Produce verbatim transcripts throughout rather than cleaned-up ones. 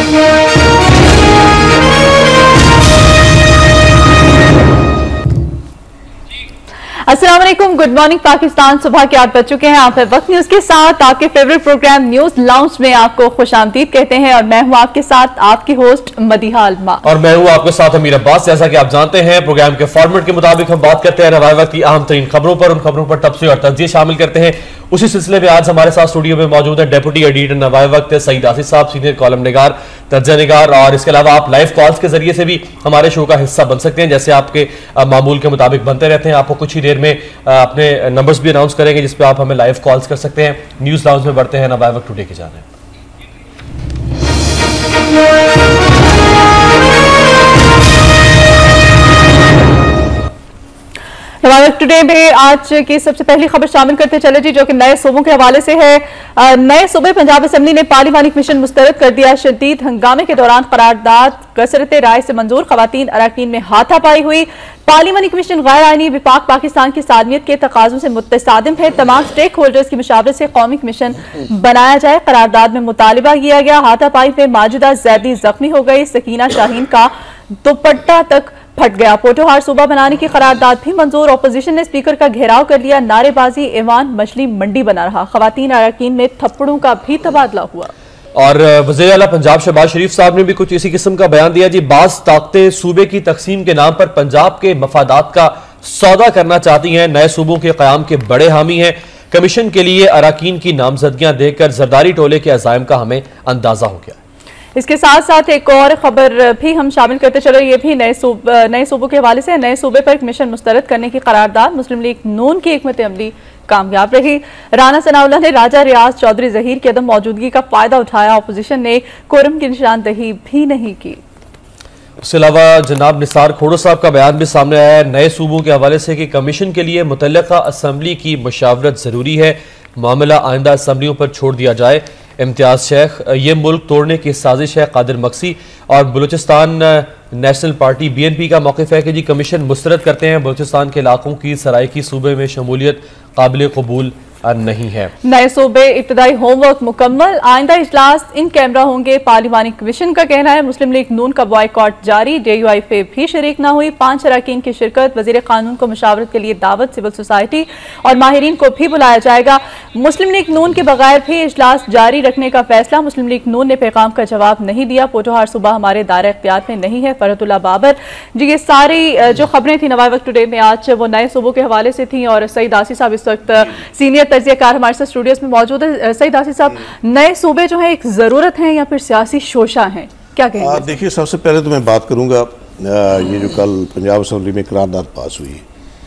अस्सलाम वालेकुम, good morning Pakistan. सुबह के आठ बज चुके हैं। आप वक्त न्यूज के साथ आपके फेवरेट प्रोग्राम न्यूज लाउंज में आपको खुशामदीद कहते हैं और मैं हूं आपके साथ आपकी होस्ट मदीहा अल्मा और मैं हूं आपके साथ अमीर अब्बास। जैसा कि आप जानते हैं प्रोग्राम के फॉर्मेट के मुताबिक हम बात करते हैं रवाए वक्त की अहम तरीन खबरों पर, उन खबरों पर तबसरे और तज्जिए शामिल करते हैं। उसी सिलसिले में आज हमारे साथ स्टूडियो में मौजूद है डेप्यूटी एडिटर नवाए वक्त सईद आसिफ साहब, सीनियर कॉलम निगार, तज्जिया निगार, और इसके अलावा आप लाइव कॉल्स के जरिए से भी हमारे शो का हिस्सा बन सकते हैं, जैसे आपके मामूल के मुताबिक बनते रहते हैं। आपको कुछ ही देर में अपने नंबर्स भी अनाउंस करेंगे जिस पे आप हमें लाइव कॉल्स कर सकते हैं। न्यूज लाउंज में बढ़ते हैं, नवाए वक्त टुडे की जानिब। नवाए वक्त टुडे में आज की सबसे पहली खबर शामिल करते चले जी, जो कि नए सूबों के हवाले से है। नए सूबे पंजाब असेंबली ने पार्लिमानी कमीशन मुस्तरद कर दिया। शदीद हंगामे के दौरान करारदाद कसरत राय से मंजूर, खवातीन अरकान में हाथापाई हुई। पार्लिमानी कमीशन गैर आईनी विपाक पाकिस्तान की सादमियत के तकाजों से मुतसादिम है। तमाम स्टेक होल्डर्स की मुशावरत से कौमी कमीशन बनाया जाए। करारदाद में मुतालिबा किया गया। हाथापाई में माजिदा जैदी जख्मी हो गई। सकीना शाहीन का दुपट्टा तक फट गया। पोटोहार सूबा बनाने की करारदाद भी मंजूर। अपोजिशन ने स्पीकर का घेराव कर लिया। नारेबाजी ऐवान मछली मंडी बना रहा। खवातीन अरकान में थप्पड़ों का भी तबादला हुआ। और वज़ीर आला पंजाब शहबाज शरीफ साहब ने भी कुछ इसी किस्म का बयान दिया जी। बाज़ ताकतें सूबे की तकसीम के नाम पर पंजाब के मफादात का सौदा करना चाहती हैं। नए सूबों के क़याम के बड़े हामी हैं। कमीशन के लिए अरकान की नामजदगियां देखकर जरदारी टोले के अज़ाइम का हमें अंदाजा हो गया। इसके साथ साथ एक और खबर भी हम शामिल करते चलो, ये भी नए सूब नए सूबों के हवाले से। नए सूबे पर कमीशन मुस्तरद करने की करारदाद मुस्लिम लीग नून की हिकमत अमली कामयाब रही। राना सनाउल्लाह ने राजा रियाज चौधरी जहीर की अदम मौजूदगी का फायदा उठाया। अपोजिशन ने कोरम की निशानदही भी नहीं की। इसके अलावा जनाब निसार खोड़ो साहब का बयान भी सामने आया है नए सूबों के हवाले से कि कमीशन के लिए मुतल्लिका असम्बली की मशावरत जरूरी है। मामला आइंदा असम्बलियों पर छोड़ दिया जाए। इम्तियाज शेख, ये मुल्क तोड़ने की साजिश है। कादिर मक्सी और Balochistan national party B N P का मौक़िफ़ है कि जी कमीशन मुस्तरद करते हैं। बलूचिस्तान के इलाकों की सराइकी सूबे में शमूलियत काबिल कबूल नहीं है। नए सूबे इब्तदाई होमवर्क मुकम्मल। आइंदा इजलास इन कैमरा होंगे। पार्लिमानी कमीशन का कहना है। मुस्लिम लीग नून का बॉयकॉट जारी। जे यू आई पे भी शरीक न हुई। पांच अरकान की शिरकत। वजीर कानून को मुशावरत के लिए दावत। सिविल सोसाइटी और माहिरीन को भी बुलाया जाएगा। मुस्लिम लीग नून के बगैर भी इजलास जारी रखने का फैसला। मुस्लिम लीग नून ने पैगाम का जवाब नहीं दिया। पोटोहार सूबा हमारे दायरे इख्तियार में नहीं है। फरहतुल्लाह बाबर जी, ये सारी जो खबरें थी नवाए वक्त टुडे में आज, वो नए सूबों के हवाले से थी। और सईद आसिफ साहब इस वक्त सीनियर तज्जियाकार हमारे साथ स्टूडियोज में मौजूद है। सईद आसिफ साहब, नए सूबे जो है एक जरूरत है या फिर सियासी शोशा है, क्या कहेंगे? देखिए, सबसे पहले तो मैं बात करूंगा ये जो कल पंजाब असेंबली में करारदाद पास हुई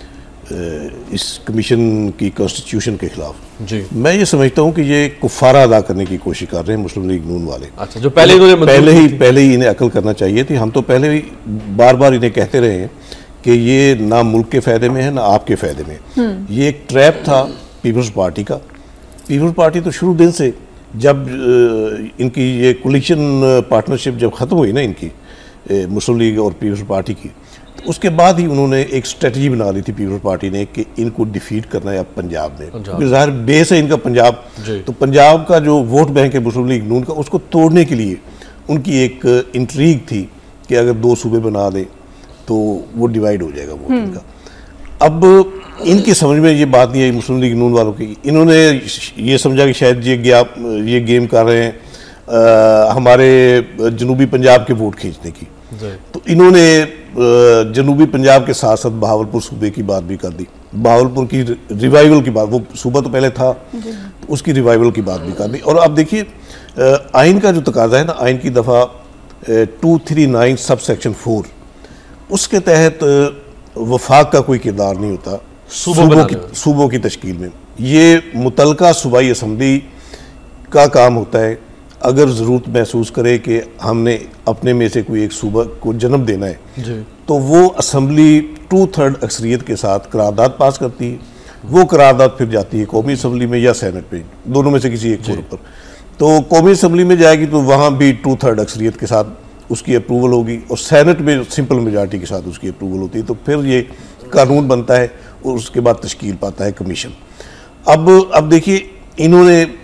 इस कमीशन की कॉन्स्टिट्यूशन के खिलाफ जी, मैं ये समझता हूँ कि ये कुफारा अदा करने की कोशिश कर रहे हैं मुस्लिम लीग नून वाले। अच्छा, जो पहले पहले ही पहले ही इन्हें अकल करना चाहिए थी। हम तो पहले ही बार बार इन्हें कहते रहे हैं कि ये ना मुल्क के फायदे में है ना आपके फायदे में। ये एक ट्रैप था पीपल्स पार्टी का। पीपल्स पार्टी तो शुरू दिन से, जब इनकी ये कोलिशन पार्टनरशिप जब ख़त्म हुई ना इनकी मुस्लिम लीग और पीपल्स पार्टी की, तो उसके बाद ही उन्होंने एक स्ट्रेटजी बना ली थी पीपल्स पार्टी ने कि इनको डिफीट करना है अब पंजाब में, क्योंकि ज़ाहिर बेस है इनका पंजाब। तो पंजाब का जो वोट बैंक है मुस्लिम लीग नून का, उसको तोड़ने के लिए उनकी एक इंट्रीग थी कि अगर दो सूबे बना दें तो वो डिवाइड हो जाएगा वोट इनका। अब इनकी समझ में ये बात नहीं आई मुस्लिम लीग नून वालों की। इन्होंने ये समझा कि शायद ये गया ये गेम कर रहे हैं आ, हमारे जनूबी पंजाब के वोट खींचने की। तो इन्होंने जनूबी पंजाब के साथ साथ बहावलपुर सूबे की बात भी कर दी। बहावलपुर की रिवाइवल की बात, वो सूबा तो पहले था, तो उसकी रिवाइवल की बात भी कर दी। और अब देखिए, आइन का जो तकाजा है ना, आइन की दफ़ा two three nine sub section four, उसके तहत वफाक का कोई किरदार नहीं होता सूबों की सूबों की तश्कील में। ये मुतलका सूबाई असम्बली का काम होता है। अगर ज़रूरत महसूस करे कि हमने अपने में से कोई एक सूबा को जन्म देना है जी, तो वो असम्बली टू थर्ड अक्सरियत के साथ करारदाद पास करती है। वो करारदाद फिर जाती है कौमी असम्बली में या सेनेट में, दोनों में से किसी एक फोरम पर। तो कौमी असम्बली में जाएगी तो वहाँ भी टू थर्ड अक्सरियत के साथ उसकी अप्रूवल होगी, और सेनेट में सिंपल मेजॉरिटी के साथ उसकी अप्रूवल होती है। तो फिर ये कानून बनता है और उसके बाद तश्कील पाता है कमीशन। अब अब देखिए, इन्होंने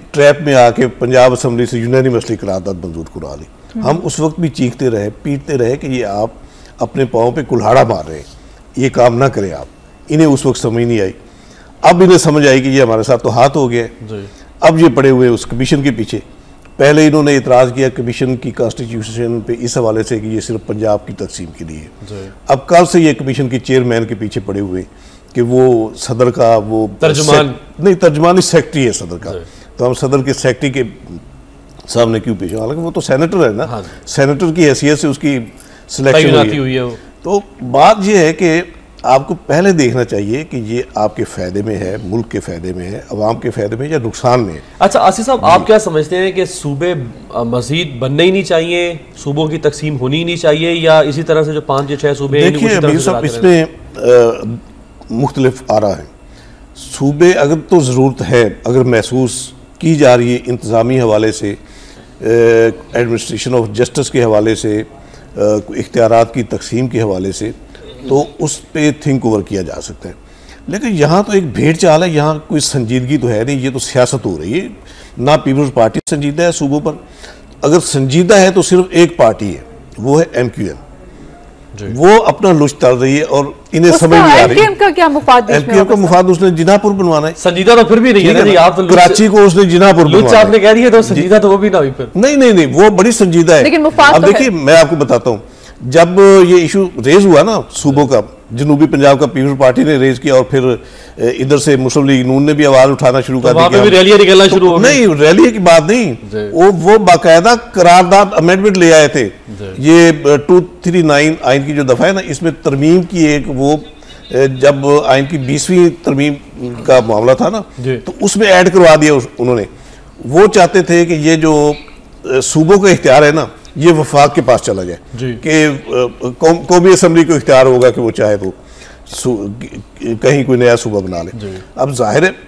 ट्रैप में आके पंजाब असम्बली से यूनानिमसली करारदाद मंजूर करा ली। हम उस वक्त भी चीखते रहे, पीटते रहे कि ये आप अपने पाँव पे कुल्हाड़ा मार रहे हैं, ये काम ना करें आप। इन्हें उस वक्त समझ नहीं आई। अब इन्हें समझ आई कि ये हमारे साथ तो हाथ हो गया है। अब ये पड़े हुए उस कमीशन के पीछे। पहले इन्होंने इतराज़ किया कमीशन की कॉन्स्टिट्यूशन पे इस हवाले से कि ये सिर्फ पंजाब की तकसीम के लिए। अब कल से ये कमीशन के चेयरमैन के पीछे पड़े हुए कि वो सदर का वो तर्जुमान नहीं, तर्जुमानी सेक्रेटरी है सदर का, तो हम सदर के सेक्रेटरी के सामने क्यों पेश? हालांकि वो तो सेनेटर है ना, हाँ। सेनेटर की हैसियत से उसकी सिलेक्शन हुई, हुई है। तो बात ये है कि आपको पहले देखना चाहिए कि ये आपके फायदे में है, मुल्क के फायदे में है, अवाम के फायदे में या नुकसान में है। अच्छा आसिफ साहब, आप क्या समझते हैं कि सूबे मजीद बनने ही नहीं चाहिए, सूबों की तकसीम होनी ही नहीं चाहिए, या इसी तरह से जो पाँच या छह सूबे हैं देखिए अभी सब इसमें मुख्तलिफ आ रहा है। सूबे अगर तो ज़रूरत है, अगर महसूस की जा रही है इंतज़ामी हवाले से, एडमिनिस्ट्रेशन ऑफ जस्टिस के हवाले से, इख्तियारात की तकसीम के हवाले से, तो उस पे थिंक ओवर किया जा सकता है। लेकिन यहाँ तो एक भेड़ चाल है, यहाँ कोई संजीदगी तो है नहीं, ये तो सियासत हो रही है। ना पीपल्स पार्टी संजीदा है सूबों पर, अगर संजीदा है तो सिर्फ एक पार्टी है, वो है एम क्यू एम। वो अपना लुच चल रही है और इन्हें समझ नहीं आ रही। एमक्यूएम का क्या मुफाद? एमक्यूएम का मुफाद उसने जिनापुर बनवाना है। संजीदा तो फिर भी नहीं है ना, आप तो कराची को उसने जिनापुर बनवाना है। आपने कह दिया तो संजीदा तो वो भी ना हुई फिर। नहीं नहीं नहीं, वो बड़ी संजीदा है। लेकिन मुफाद अब देखिए मैं आपको बताता हूँ, जब ये इशू रेज हुआ ना सूबों का, जनूबी पंजाब का पीपल्स पार्टी ने रेज किया और फिर इधर से मुस्लिम लीग नून ने भी आवाज उठाना शुरू कर दी, रैलियां निकलना शुरू हो गई। नहीं, रैली की बात नहीं, वो वो बाकायदा करारदाद अमेंडमेंट ले आए थे। ये टू थ्री नाइन आइन की जो दफा है ना, इसमें तरमीम की एक वो, जब आइन की बीसवीं तरमीम का मामला था ना, तो उसमें ऐड करवा दिया उन्होंने। वो चाहते थे कि ये जो सूबों का इख्तियार है ना, ये वफाक के पास चला जाए, कि कौमी असम्बली को इख्तियार होगा कि वो चाहे तो कहीं कोई नया सूबा बना ले। अब जाहिर है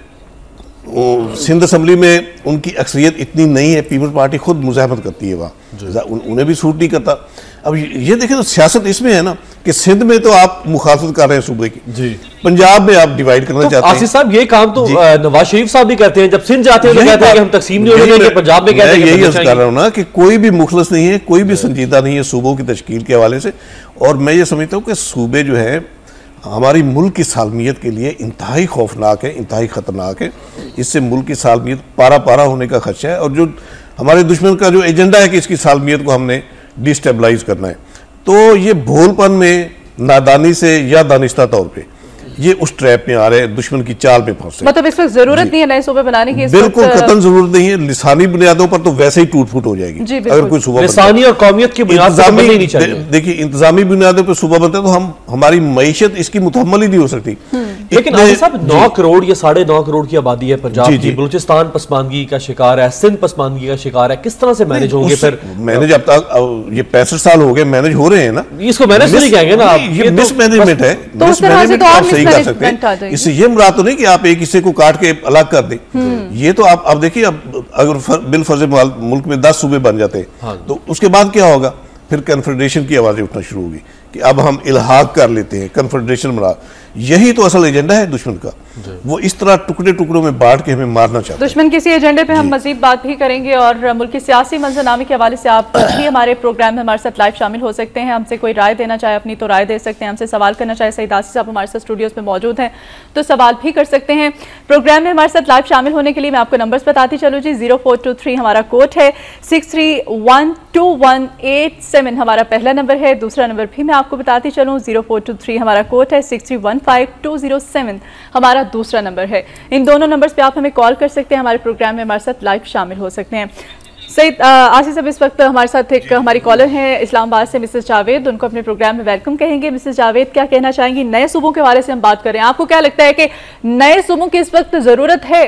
सिंध असम्बली में उनकी अक्सरियत इतनी नहीं है, पीपल्स पार्टी खुद मुजाहमत करती है वहाँ, उन, उन्हें भी सूट नहीं करता। अब ये देखें तो सियासत इसमें है ना कि सिंध में तो आप मुखालफत कर रहे हैं सूबे की, जी पंजाब में आप डिवाइड करना तो चाहते हैं। आसिफ साहब ये काम तो नवाज शरीफ साहब भी करते हैं, जब सिंध जाते हैं तो कहते हैं कि हम तकसीम नहीं होने देंगे, पंजाब में कहते हैं। यही अर्ज कर रहा हूँ ना कि कोई भी मुखलस नहीं है, कोई भी संजीदा नहीं है सूबों की तश्कील के हवाले से। और मैं ये समझता हूँ कि सूबे जो है हमारी मुल्क की सालमियत के लिए इंतहाई खौफनाक है, इंतहाई ख़तरनाक है। इससे मुल्क की सालमियत पारा पारा होने का खदशा है, और जो हमारे दुश्मन का जो एजेंडा है कि इसकी सालमियत को हमने डिस्टेबलाइज करना है, तो ये भोलपन में, नादानी से या दानिस्ता तौर पे ये उस ट्रैप में आ रहे हैं, दुश्मन की चाल पे फंसे। मतलब इस वक्त जरूरत नहीं है नए सूबे बनाने की? बिल्कुल कतई जरूरत नहीं है। लिसानी बुनियादों पर तो वैसे ही टूट फूट हो जाएगी अगर कोई सूबा। लिसानी और कौमियत की बुनियाद पर बननी नहीं चाहिए। देखिए इंतजामी बुनियादों पर सूबा बनता है तो हम हमारी मईशत इसकी मुतहम्मल ही नहीं हो सकती। लेकिन साहब नौ करोड़ या साढ़े नौ करोड़ की आबादी है पंजाब की, बलूचिस्तान पसमानदगी का शिकार है, सिंध पसमानदगी का शिकार है, किस तरह से मैनेज होंगे फिर? मैनेज अब तक ये पैंसठ साल हो गए मैनेज हो रहे हैं ना, इसको मैनेज नहीं कहेंगे ना आप, ये मिसमैनेजमेंट है। मिसमैनेजमेंट आप सही कर सकते हैं, इससे ये मुराद तो नहीं कि आप एक हिस्से को काट के अलग कर दें। ये तो आप अब देखिए, अब अगर बिल फर्ज मुल्क में दस सूबे बन जाते हैं तो उसके बाद क्या होगा? फिर कन्फेडरेशन की आवाजें उठना शुरू होगी कि अब हम इल्हाक कर लेते हैं, कन्फेडरेशन बना। यही तो असल एजेंडा है दुश्मन का, वो इस तरह टुकड़े टुकड़ों में बांट के हमें मारना चाहते हैं। दुश्मन किसी एजेंडे पे हम मजीद बात भी करेंगे, और मुल्क की सियासी मंजरनामे के हवाले से आप भी हमारे प्रोग्राम में हमारे साथ लाइव शामिल हो सकते हैं। हमसे कोई राय देना चाहे अपनी तो राय दे सकते हैं, हमसे सवाल करना चाहे, सईद आसिफ साहब हमारे साथ स्टूडियोज में मौजूद हैं तो सवाल भी कर सकते हैं। प्रोग्राम में हमारे साथ लाइव शामिल होने के लिए मैं आपको नंबर्स बताती चलूँ जी। जीरो फोर टू थ्री हमारा कोड है, six three one two one eight seven हमारा पहला नंबर है। दूसरा नंबर भी मैं आपको बताती चलूँ, जीरो फोर टू थ्री हमारा कोड है, six three one five two zero seven हमारा दूसरा नंबर है। इन दोनों नंबर्स पे आप हमें कॉल कर सकते हैं, हमारे प्रोग्राम में हमारे साथ लाइव शामिल हो सकते हैं। सईद आसिफ साहब इस वक्त हमारे साथ एक हमारी कॉलर हैं इस्लामाबाद से, मिसेस जावेद, उनको अपने प्रोग्राम में वेलकम कहेंगे। मिसेस जावेद क्या कहना चाहेंगी? नए सूबों के हवाले से हम बात कर रहे हैं, आपको क्या लगता है कि नए सूबों की इस वक्त जरूरत है?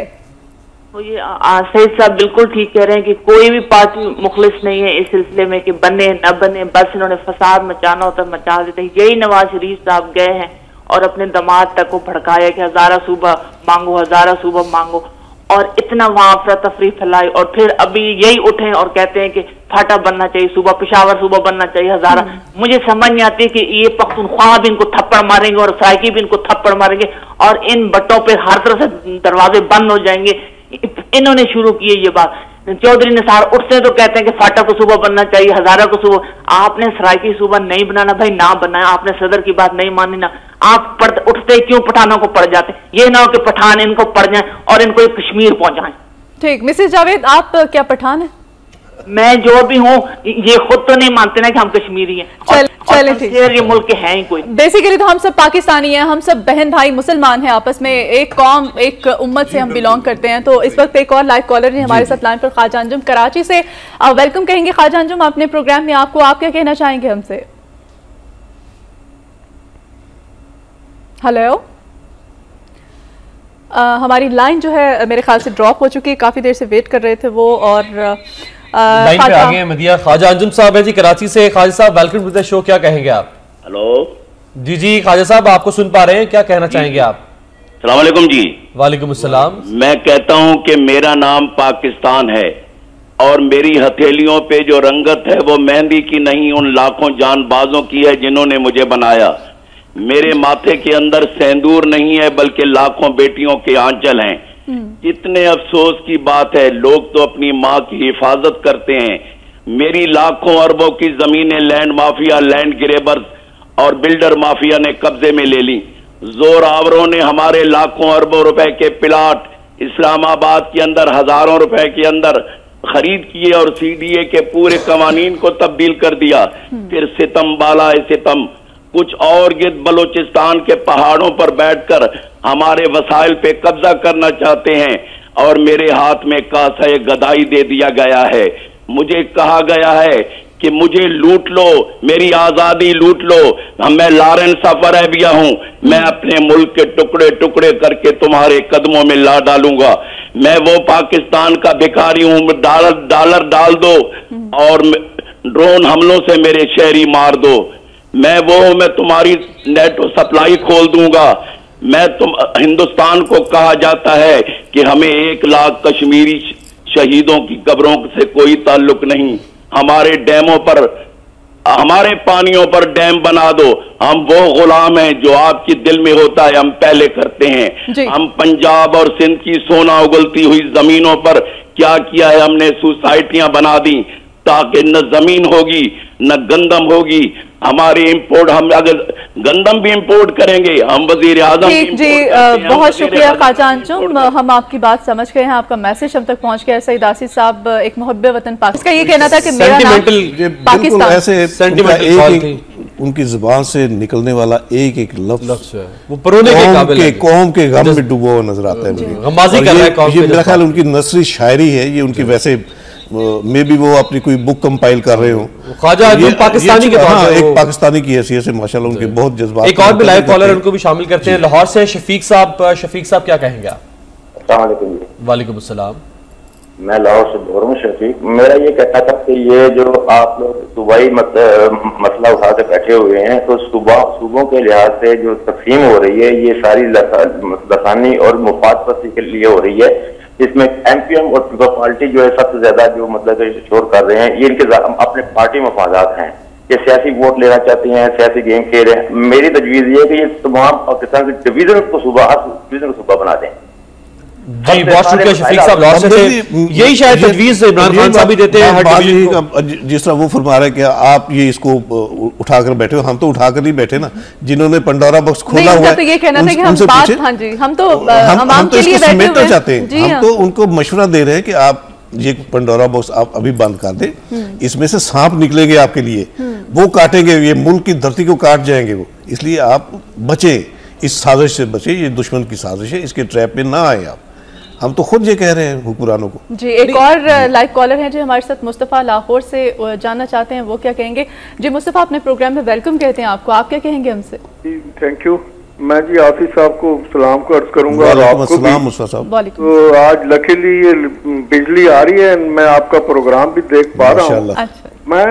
ये सईद साहब बिल्कुल ठीक कह रहे हैं कि कोई भी पार्टी मुखलिस नहीं है इस सिलसिले में कि बने न बने, बस इन्होंने फसाद मचाना होता मचा देते। यही नवाज शरीफ साहब गए हैं और अपने दामाद तक को भड़काया कि हजारा सूबा मांगो, हजारा सूबा मांगो, और इतना वहां अफरा तफरी फैलाई, और फिर अभी यही उठे और कहते हैं कि फाटा बनना चाहिए सूबा, पिशावर सूबा बनना चाहिए, हजारा। मुझे समझ नहीं आती कि ये पख्तूनख्वा भी इनको थप्पड़ मारेंगे और सराइकी भी इनको थप्पड़ मारेंगे और इन बट्टों पे हर तरह से दरवाजे बंद हो जाएंगे। इन्होंने शुरू की है ये बात। चौधरी निसार उठते तो कहते हैं कि फाटा को सूबा बनना चाहिए, हजारा को सूबा। आपने सराइकी सूबा नहीं बनाना भाई, ना बनाया, आपने सदर की बात नहीं मानी ना। आप पढ़ उठते क्यों पठानों को पड़ जाते? ये ना हो कि पठान इनको पड़ जाए और इनको कश्मीर पहुंचाएं। ठीक, मिसेस जावेद, आप क्या पठान है? मैं जो भी हूँ, ये खुद तो नहीं मानते ना कि हम कश्मीरी हैं। चल, चले ठीक, ये मुल्क के हैं ही कोई। बेसिकली तो हम सब पाकिस्तानी हैं, हम सब बहन भाई मुसलमान हैं, आपस में एक कौम एक उम्मत से हम बिलोंग करते हैं। तो इस वक्त एक और लाइव कॉलर है हमारे साथ लाइन पर, ख्वाजा अंजुम कराची से। वेलकम कहेंगे ख्वाजा अंजुम अपने प्रोग्राम में, आपको आप क्या कहना चाहेंगे हमसे? हेलो, हमारी लाइन जो है मेरे ख्याल से ड्रॉप हो चुकी है, काफी देर से वेट कर रहे थे वो। और लाइन पे आ गए मदिया ख्वाजा अंजुम साहब है जी कराची से। Khwaja Sahab welcome to the show, क्या कहेंगे आप? हेलो जी जी ख्वाजा साहब, आपको सुन पा रहे हैं, क्या कहना चाहेंगे आप? सलाम वालेकुम जी। वालेकुम अस्सलाम। मैं कहता हूं कि मेरा नाम पाकिस्तान है और मेरी हथेलियों पे जो रंगत है वो मेहंदी की नहीं, उन लाखों जानबाजों की है जिन्होंने मुझे बनाया। मेरे माथे के अंदर सिंदूर नहीं है बल्कि लाखों बेटियों के आंचल हैं। इतने अफसोस की बात है, लोग तो अपनी माँ की हिफाजत करते हैं। मेरी लाखों अरबों की जमीनें लैंड माफिया, लैंड ग्रेबर्स और बिल्डर माफिया ने कब्जे में ले ली। जोरावरों ने हमारे लाखों अरबों रुपए के प्लाट इस्लामाबाद के अंदर हजारों रुपए के अंदर खरीद किए और सीडीए के पूरे कवानीन को तब्दील कर दिया। फिर सितम बाला सितम, कुछ और गिर्द बलोचिस्तान के पहाड़ों पर बैठकर हमारे वसाइल पे कब्जा करना चाहते हैं और मेरे हाथ में कासा गदाई दे दिया गया है। मुझे कहा गया है कि मुझे लूट लो, मेरी आजादी लूट लो। मैं लॉरेंस ऑफ अरेबिया हूं, मैं अपने मुल्क के टुकड़े टुकड़े करके तुम्हारे कदमों में ला डालूंगा। मैं वो पाकिस्तान का भिखारी हूं, डॉलर डॉलर डाल दो और ड्रोन हमलों से मेरे शहरी मार दो। मैं वो हूं, मैं तुम्हारी नेट सप्लाई खोल दूंगा। मैं तुम हिंदुस्तान को कहा जाता है कि हमें एक लाख कश्मीरी शहीदों की कब्रों से कोई ताल्लुक नहीं। हमारे डैमों पर, हमारे पानियों पर डैम बना दो। हम वो गुलाम हैं जो आपके दिल में होता है हम पहले करते हैं। हम पंजाब और सिंध की सोना उगलती हुई जमीनों पर क्या किया है, हमने सोसाइटियां बना दी ताकि न जमीन होगी न गंदम होगी। हमारे इंपोर्ट, हम अगर गंदम भी इंपोर्ट करेंगे, हम वजीर आजम जी जी बहुत शुक्रिया ख्वाजा अंजुम, हम आपकी बात समझ गए हैं, आपका मैसेज हम तक पहुंच गया है। सईद आसिफ साहब एक मुहब्बे वतन पाकिस्तान, ये कहना था कि मेरा नाम पाकिस्तान, ऐसे सेंटिमेंटल, उनकी जुबान से निकलने वाला एक एक लफ्ज वो परोने के काबिल है, कौम के गम में डूबा हुआ नजर आता है। ये मेरा ख्याल उनकी नस्री शायरी है, ये उनकी वैसे मे भी वो अपनी कोई बुक कंपाइल कर रहे हो। ख्वाजा अंजुम पाकिस्तानी के हाँ, एक पाकिस्तानी की हैसियत से माशाल्लाह उनके बहुत जज्बात। एक और भी लाइव कॉलर उनको भी शामिल करते हैं लाहौर से, शफीक साहब। शफीक साहब क्या कहेंगे आप? वालेकुम अस्सलाम। मैं लाहौर से बोल रहा हूँ शफीक। मेरा ये कहना था कि ये जो आप लोग सूबाई मसला उठा के बैठे हुए हैं, तो सूबा सूबों के लिहाज से जो तकसीम हो रही है ये सारी लसानी और मुफाद पसी के लिए हो रही है। इसमें एमपीएम और पीपल पार्टी जो है सबसे ज्यादा जो मतलब शोर कर रहे हैं, ये इनके अपने पार्टी मफादात हैं। ये सियासी वोट लेना चाहते हैं, सियासी गेम खेल रहे हैं। मेरी तजवीज ये है कि ये तमाम पाकिस्तान के डिवीजन को सूबा डिवीजन को सूबा बना दें। जी बहुत शुक्रिया शफीक साहब लाहौर से, यही शायद तजवीज इमरान खान साहब भी देते हैं। जिस तरह वो फरमा रहे हैं कि आप ये इसको उठाकर बैठे हो, हम तो उठाकर नहीं बैठे ना, जिन्होंने पंडोरा बॉक्स खोला हुआ है, तो ये कहना था कि हम बात, हाँ जी, हम तो हम तो इसको समेटना चाहते हैं, हम तो उनको मशवरा दे रहे हैं कि आप ये पंडोरा बॉक्स आप अभी बंद कर दें, इसमें से सांप निकलेंगे आपके लिए, वो काटेंगे, ये मुल्क की धरती को काट जाएंगे वो, इसलिए आप बचे, इस साजिश से बचे, ये दुश्मन की साजिश है, इसके ट्रैप में ना आए आप। हम तो खुद ये कह रहे हैं हुक्मरानों को। जी एक और लाइव कॉलर हैं जो हमारे साथ, मुस्तफ़ा लाहौर से जानना चाहते हैं, वो क्या कहेंगे? जी मुस्तफ़ा, अपने प्रोग्राम में वेलकम कहते हैं आपको, आप क्या कहेंगे हमसे? जी थैंक यू। मैं जी आसिफ साहब को सलाम को अर्ज करूंगा और आपको भी। तो आज लकीली ये बिजली आ रही है, मैं आपका प्रोग्राम भी देख पा रहा हूँ। अच्छा। मैं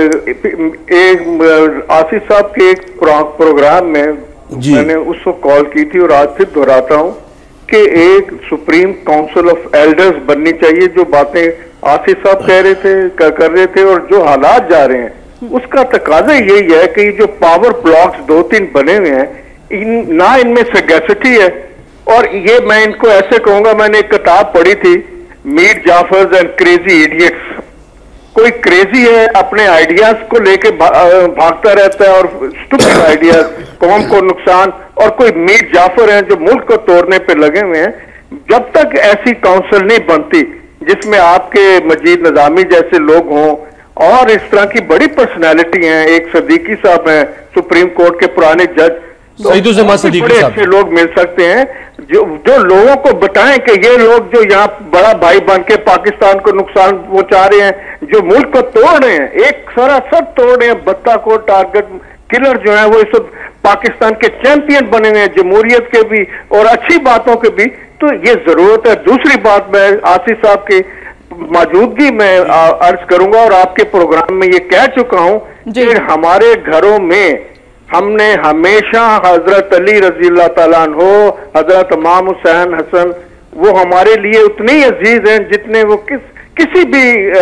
एक आसिफ साहब के एक प्रोग्राम में मैंने उसको कॉल की थी और आज फिर दोहराता हूँ कि एक सुप्रीम काउंसिल ऑफ एल्डर्स बननी चाहिए। जो बातें आसिफ साहब कह रहे थे कर, कर रहे थे और जो हालात जा रहे हैं, उसका तकाजा यही है कि जो पावर ब्लॉक्स दो तीन बने हुए हैं, इन ना इनमें सगैसिटी है और ये मैं इनको ऐसे कहूंगा, मैंने एक किताब पढ़ी थी, Mir Jafars and crazy idiots. कोई क्रेजी है, अपने आइडियाज को लेके भा, भागता रहता है और स्टूपिड आइडियाज, कौम को नुकसान, और कोई मीर जाफर है जो मुल्क को तोड़ने पे लगे हुए हैं। जब तक ऐसी काउंसिल नहीं बनती जिसमें आपके मजीद निजामी जैसे लोग हों और इस तरह की बड़ी पर्सनैलिटी हैं, एक सदीकी साहब हैं सुप्रीम कोर्ट के पुराने जज, तो बड़े अच्छे लोग मिल सकते हैं जो जो लोगों को बताएं कि ये लोग जो यहाँ बड़ा भाई बन के पाकिस्तान को नुकसान पहुंचा रहे हैं, जो मुल्क को तोड़ रहे हैं, एक सारा सब तोड़ रहे हैं, बत्ता को टारगेट किलर जो है वो इस वक्त पाकिस्तान के चैंपियन बने हुए हैं, जमहूरियत के भी और अच्छी बातों के भी। तो ये जरूरत है। दूसरी बात, मैं आसिफ साहब की मौजूदगी में अर्ज करूंगा और आपके प्रोग्राम में ये कह चुका हूं कि हमारे घरों में हमने हमेशा हजरत अली रजी अल्लाह ताला अन्हो, हजरत इमाम हुसैन हसन, वो हमारे लिए उतने ही अजीज हैं जितने वो किस किसी भी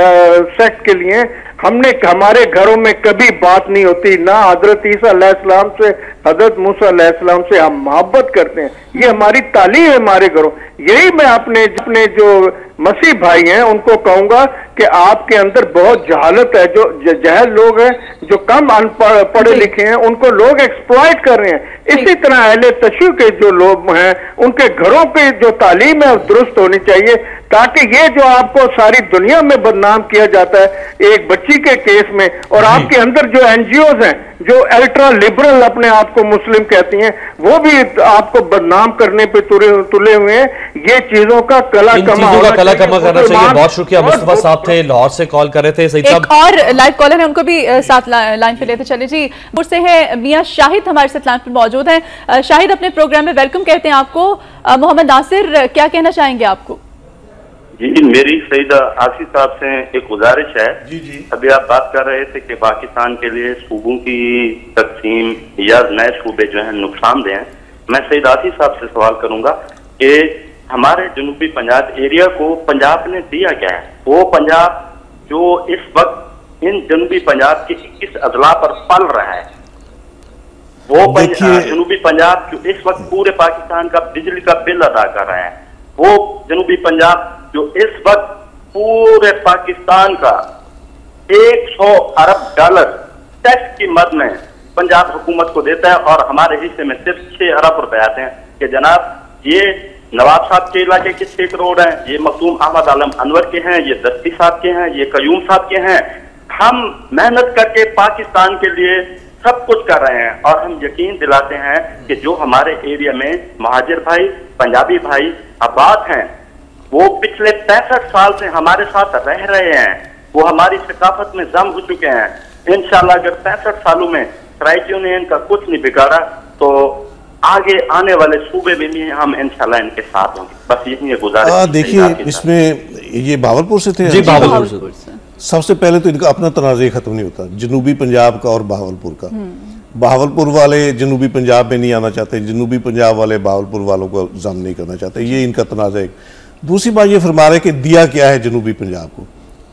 सेक्ट के लिए। हमने हमारे घरों में कभी बात नहीं होती, ना हजरत ईसा अलैहिस्सलाम से, हजरत मूसा अलैहिस्सलाम से हम मोहब्बत करते हैं, ये हमारी तालीम है हमारे घरों। यही मैं अपने अपने जो मसीह भाई हैं उनको कहूंगा कि आपके अंदर बहुत जहालत है, जो जहल लोग हैं, जो कम अनपढ़ पढ़े लिखे हैं, उनको लोग एक्सप्लॉइट कर रहे हैं। इसी तरह अहले तशय्युअ के जो लोग हैं उनके घरों की जो तालीम है दुरुस्त होनी चाहिए, ताकि ये जो आपको सारी दुनिया में बदनाम किया जाता है एक बच्ची के केस में, और आपके अंदर जो एनजीओज हैं जो अल्ट्रा लिबरल अपने आप को मुस्लिम कहती हैं, वो भी आपको बदनाम करने पे तुले तुले हुए हैं। ये चीजों का कला कमा का कला कमा करना चाहिए। बहुत शुक्रिया। मुस्तफा साहब थे, लाहौर से कॉल कर रहे थे। सही एक और लाइव कॉलर है, उनको भी साथ लाइन पे लेते चले जी। मुझसे है मियां शाहिद हमारे साथ लाइन पे मौजूद हैं। शाहिद, अपने प्रोग्राम में वेलकम कहते हैं आपको। मोहम्मद नासिर क्या कहना चाहेंगे आपको? जी, मेरी सईद आसिफ साहब से एक गुजारिश है। जी जी। अभी आप बात कर रहे थे कि पाकिस्तान के लिए सूबों की तकसीम या नए सूबे जो हैं नुकसानदेह हैं। मैं सईद आसिफ साहब से सवाल करूंगा कि हमारे जनूबी पंजाब एरिया को पंजाब ने दिया क्या है? वो पंजाब जो इस वक्त इन जनूबी पंजाब के इक्कीस अजला पर पल रहा है, वो जनूबी पंजाब जो इस वक्त पूरे पाकिस्तान का बिजली का बिल अदा कर रहा है, वो जनूबी पंजाब जो इस वक्त पूरे पाकिस्तान का एक सौ अरब डॉलर टैक्स की मद में पंजाब हुकूमत को देता है और हमारे हिस्से में सिर्फ छह अरब रुपए आते हैं। कि जनाब ये नवाब साहब के इलाके के छह करोड़ हैं, ये मखदूम अहमद आलम अनवर के हैं, ये दस्ती साहब के हैं, ये कयूम साहब के हैं। हम मेहनत करके पाकिस्तान के लिए सब कुछ कर रहे हैं और हम यकीन दिलाते हैं कि जो हमारे एरिया में महाजिर भाई, पंजाबी भाई आबाद हैं, वो पिछले पैंसठ साल से हमारे साथ रह रहे हैं, वो हमारी सकाफत में जम हो चुके हैं। इंशाल्लाह अगर पैंसठ सालों में ट्राइब्यूनल ने इनका कुछ नहीं बिगाड़ा तो आगे आने वाले सूबे में भी हम इंशाल्लाह इनके साथ होंगे। बस यही गुजारिश। देखिए, इसमें ये भावलपुर से थे। जी, भावलपुर से। सबसे पहले तो इनका अपना तनाज़ा खत्म नहीं होता, जनूबी पंजाब का और बहावलपुर का। बहावलपुर वाले जनूबी पंजाब में नहीं आना चाहते, जनूबी पंजाब वाले बहावलपुर वालों को जम नहीं करना चाहते, ये इनका तनाज़ा है। दूसरी बात ये फरमा रहे कि दिया क्या है जनूबी पंजाब को,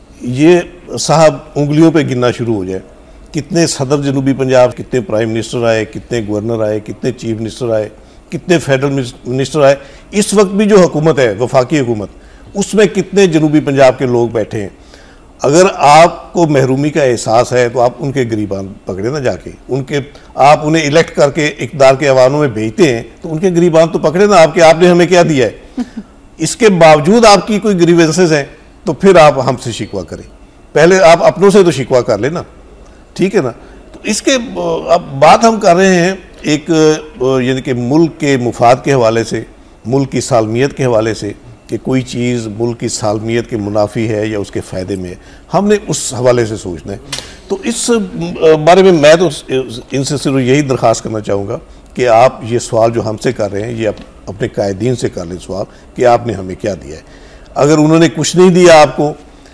ये साहब उंगलियों पे गिनना शुरू हो जाए। कितने सदर जनूबी पंजाब, कितने प्राइम मिनिस्टर आए, कितने गवर्नर आए, कितने चीफ मिनिस्टर आए, कितने फेडरल मिनिस्टर आए। इस वक्त भी जो हुकूमत है वफाकी हुकूमत, उसमें कितने जनूबी पंजाब के लोग बैठे हैं। अगर आपको महरूमी का एहसास है तो आप उनके गरीबान पकड़े ना जाके, उनके आप उन्हें इलेक्ट करके इक़्तिदार के अवानों में भेजते हैं तो उनके गरीबान तो पकड़े ना आपके, आपने हमें क्या दिया है। इसके बावजूद आपकी कोई ग्रीवेंसेस हैं तो फिर आप हमसे शिकवा करें, पहले आप अपनों से तो शिकवा कर लेना, ठीक है ना। तो इसके अब बात हम कर रहे हैं एक यानी कि मुल्क के मुफाद के हवाले से, मुल्क की सालमियत के हवाले से कि कोई चीज़ मुल्क की सालमियत के मुनाफी है या उसके फ़ायदे में है, हमने उस हवाले से सोचना है। तो इस बारे में मैं तो इनसे सिर्फ यही दरख्वास्त करना चाहूँगा कि आप ये सवाल जो हमसे कर रहे हैं ये आप अपने कायदीन से कर लें सवाल कि आपने हमें क्या दिया है। अगर उन्होंने कुछ नहीं दिया आपको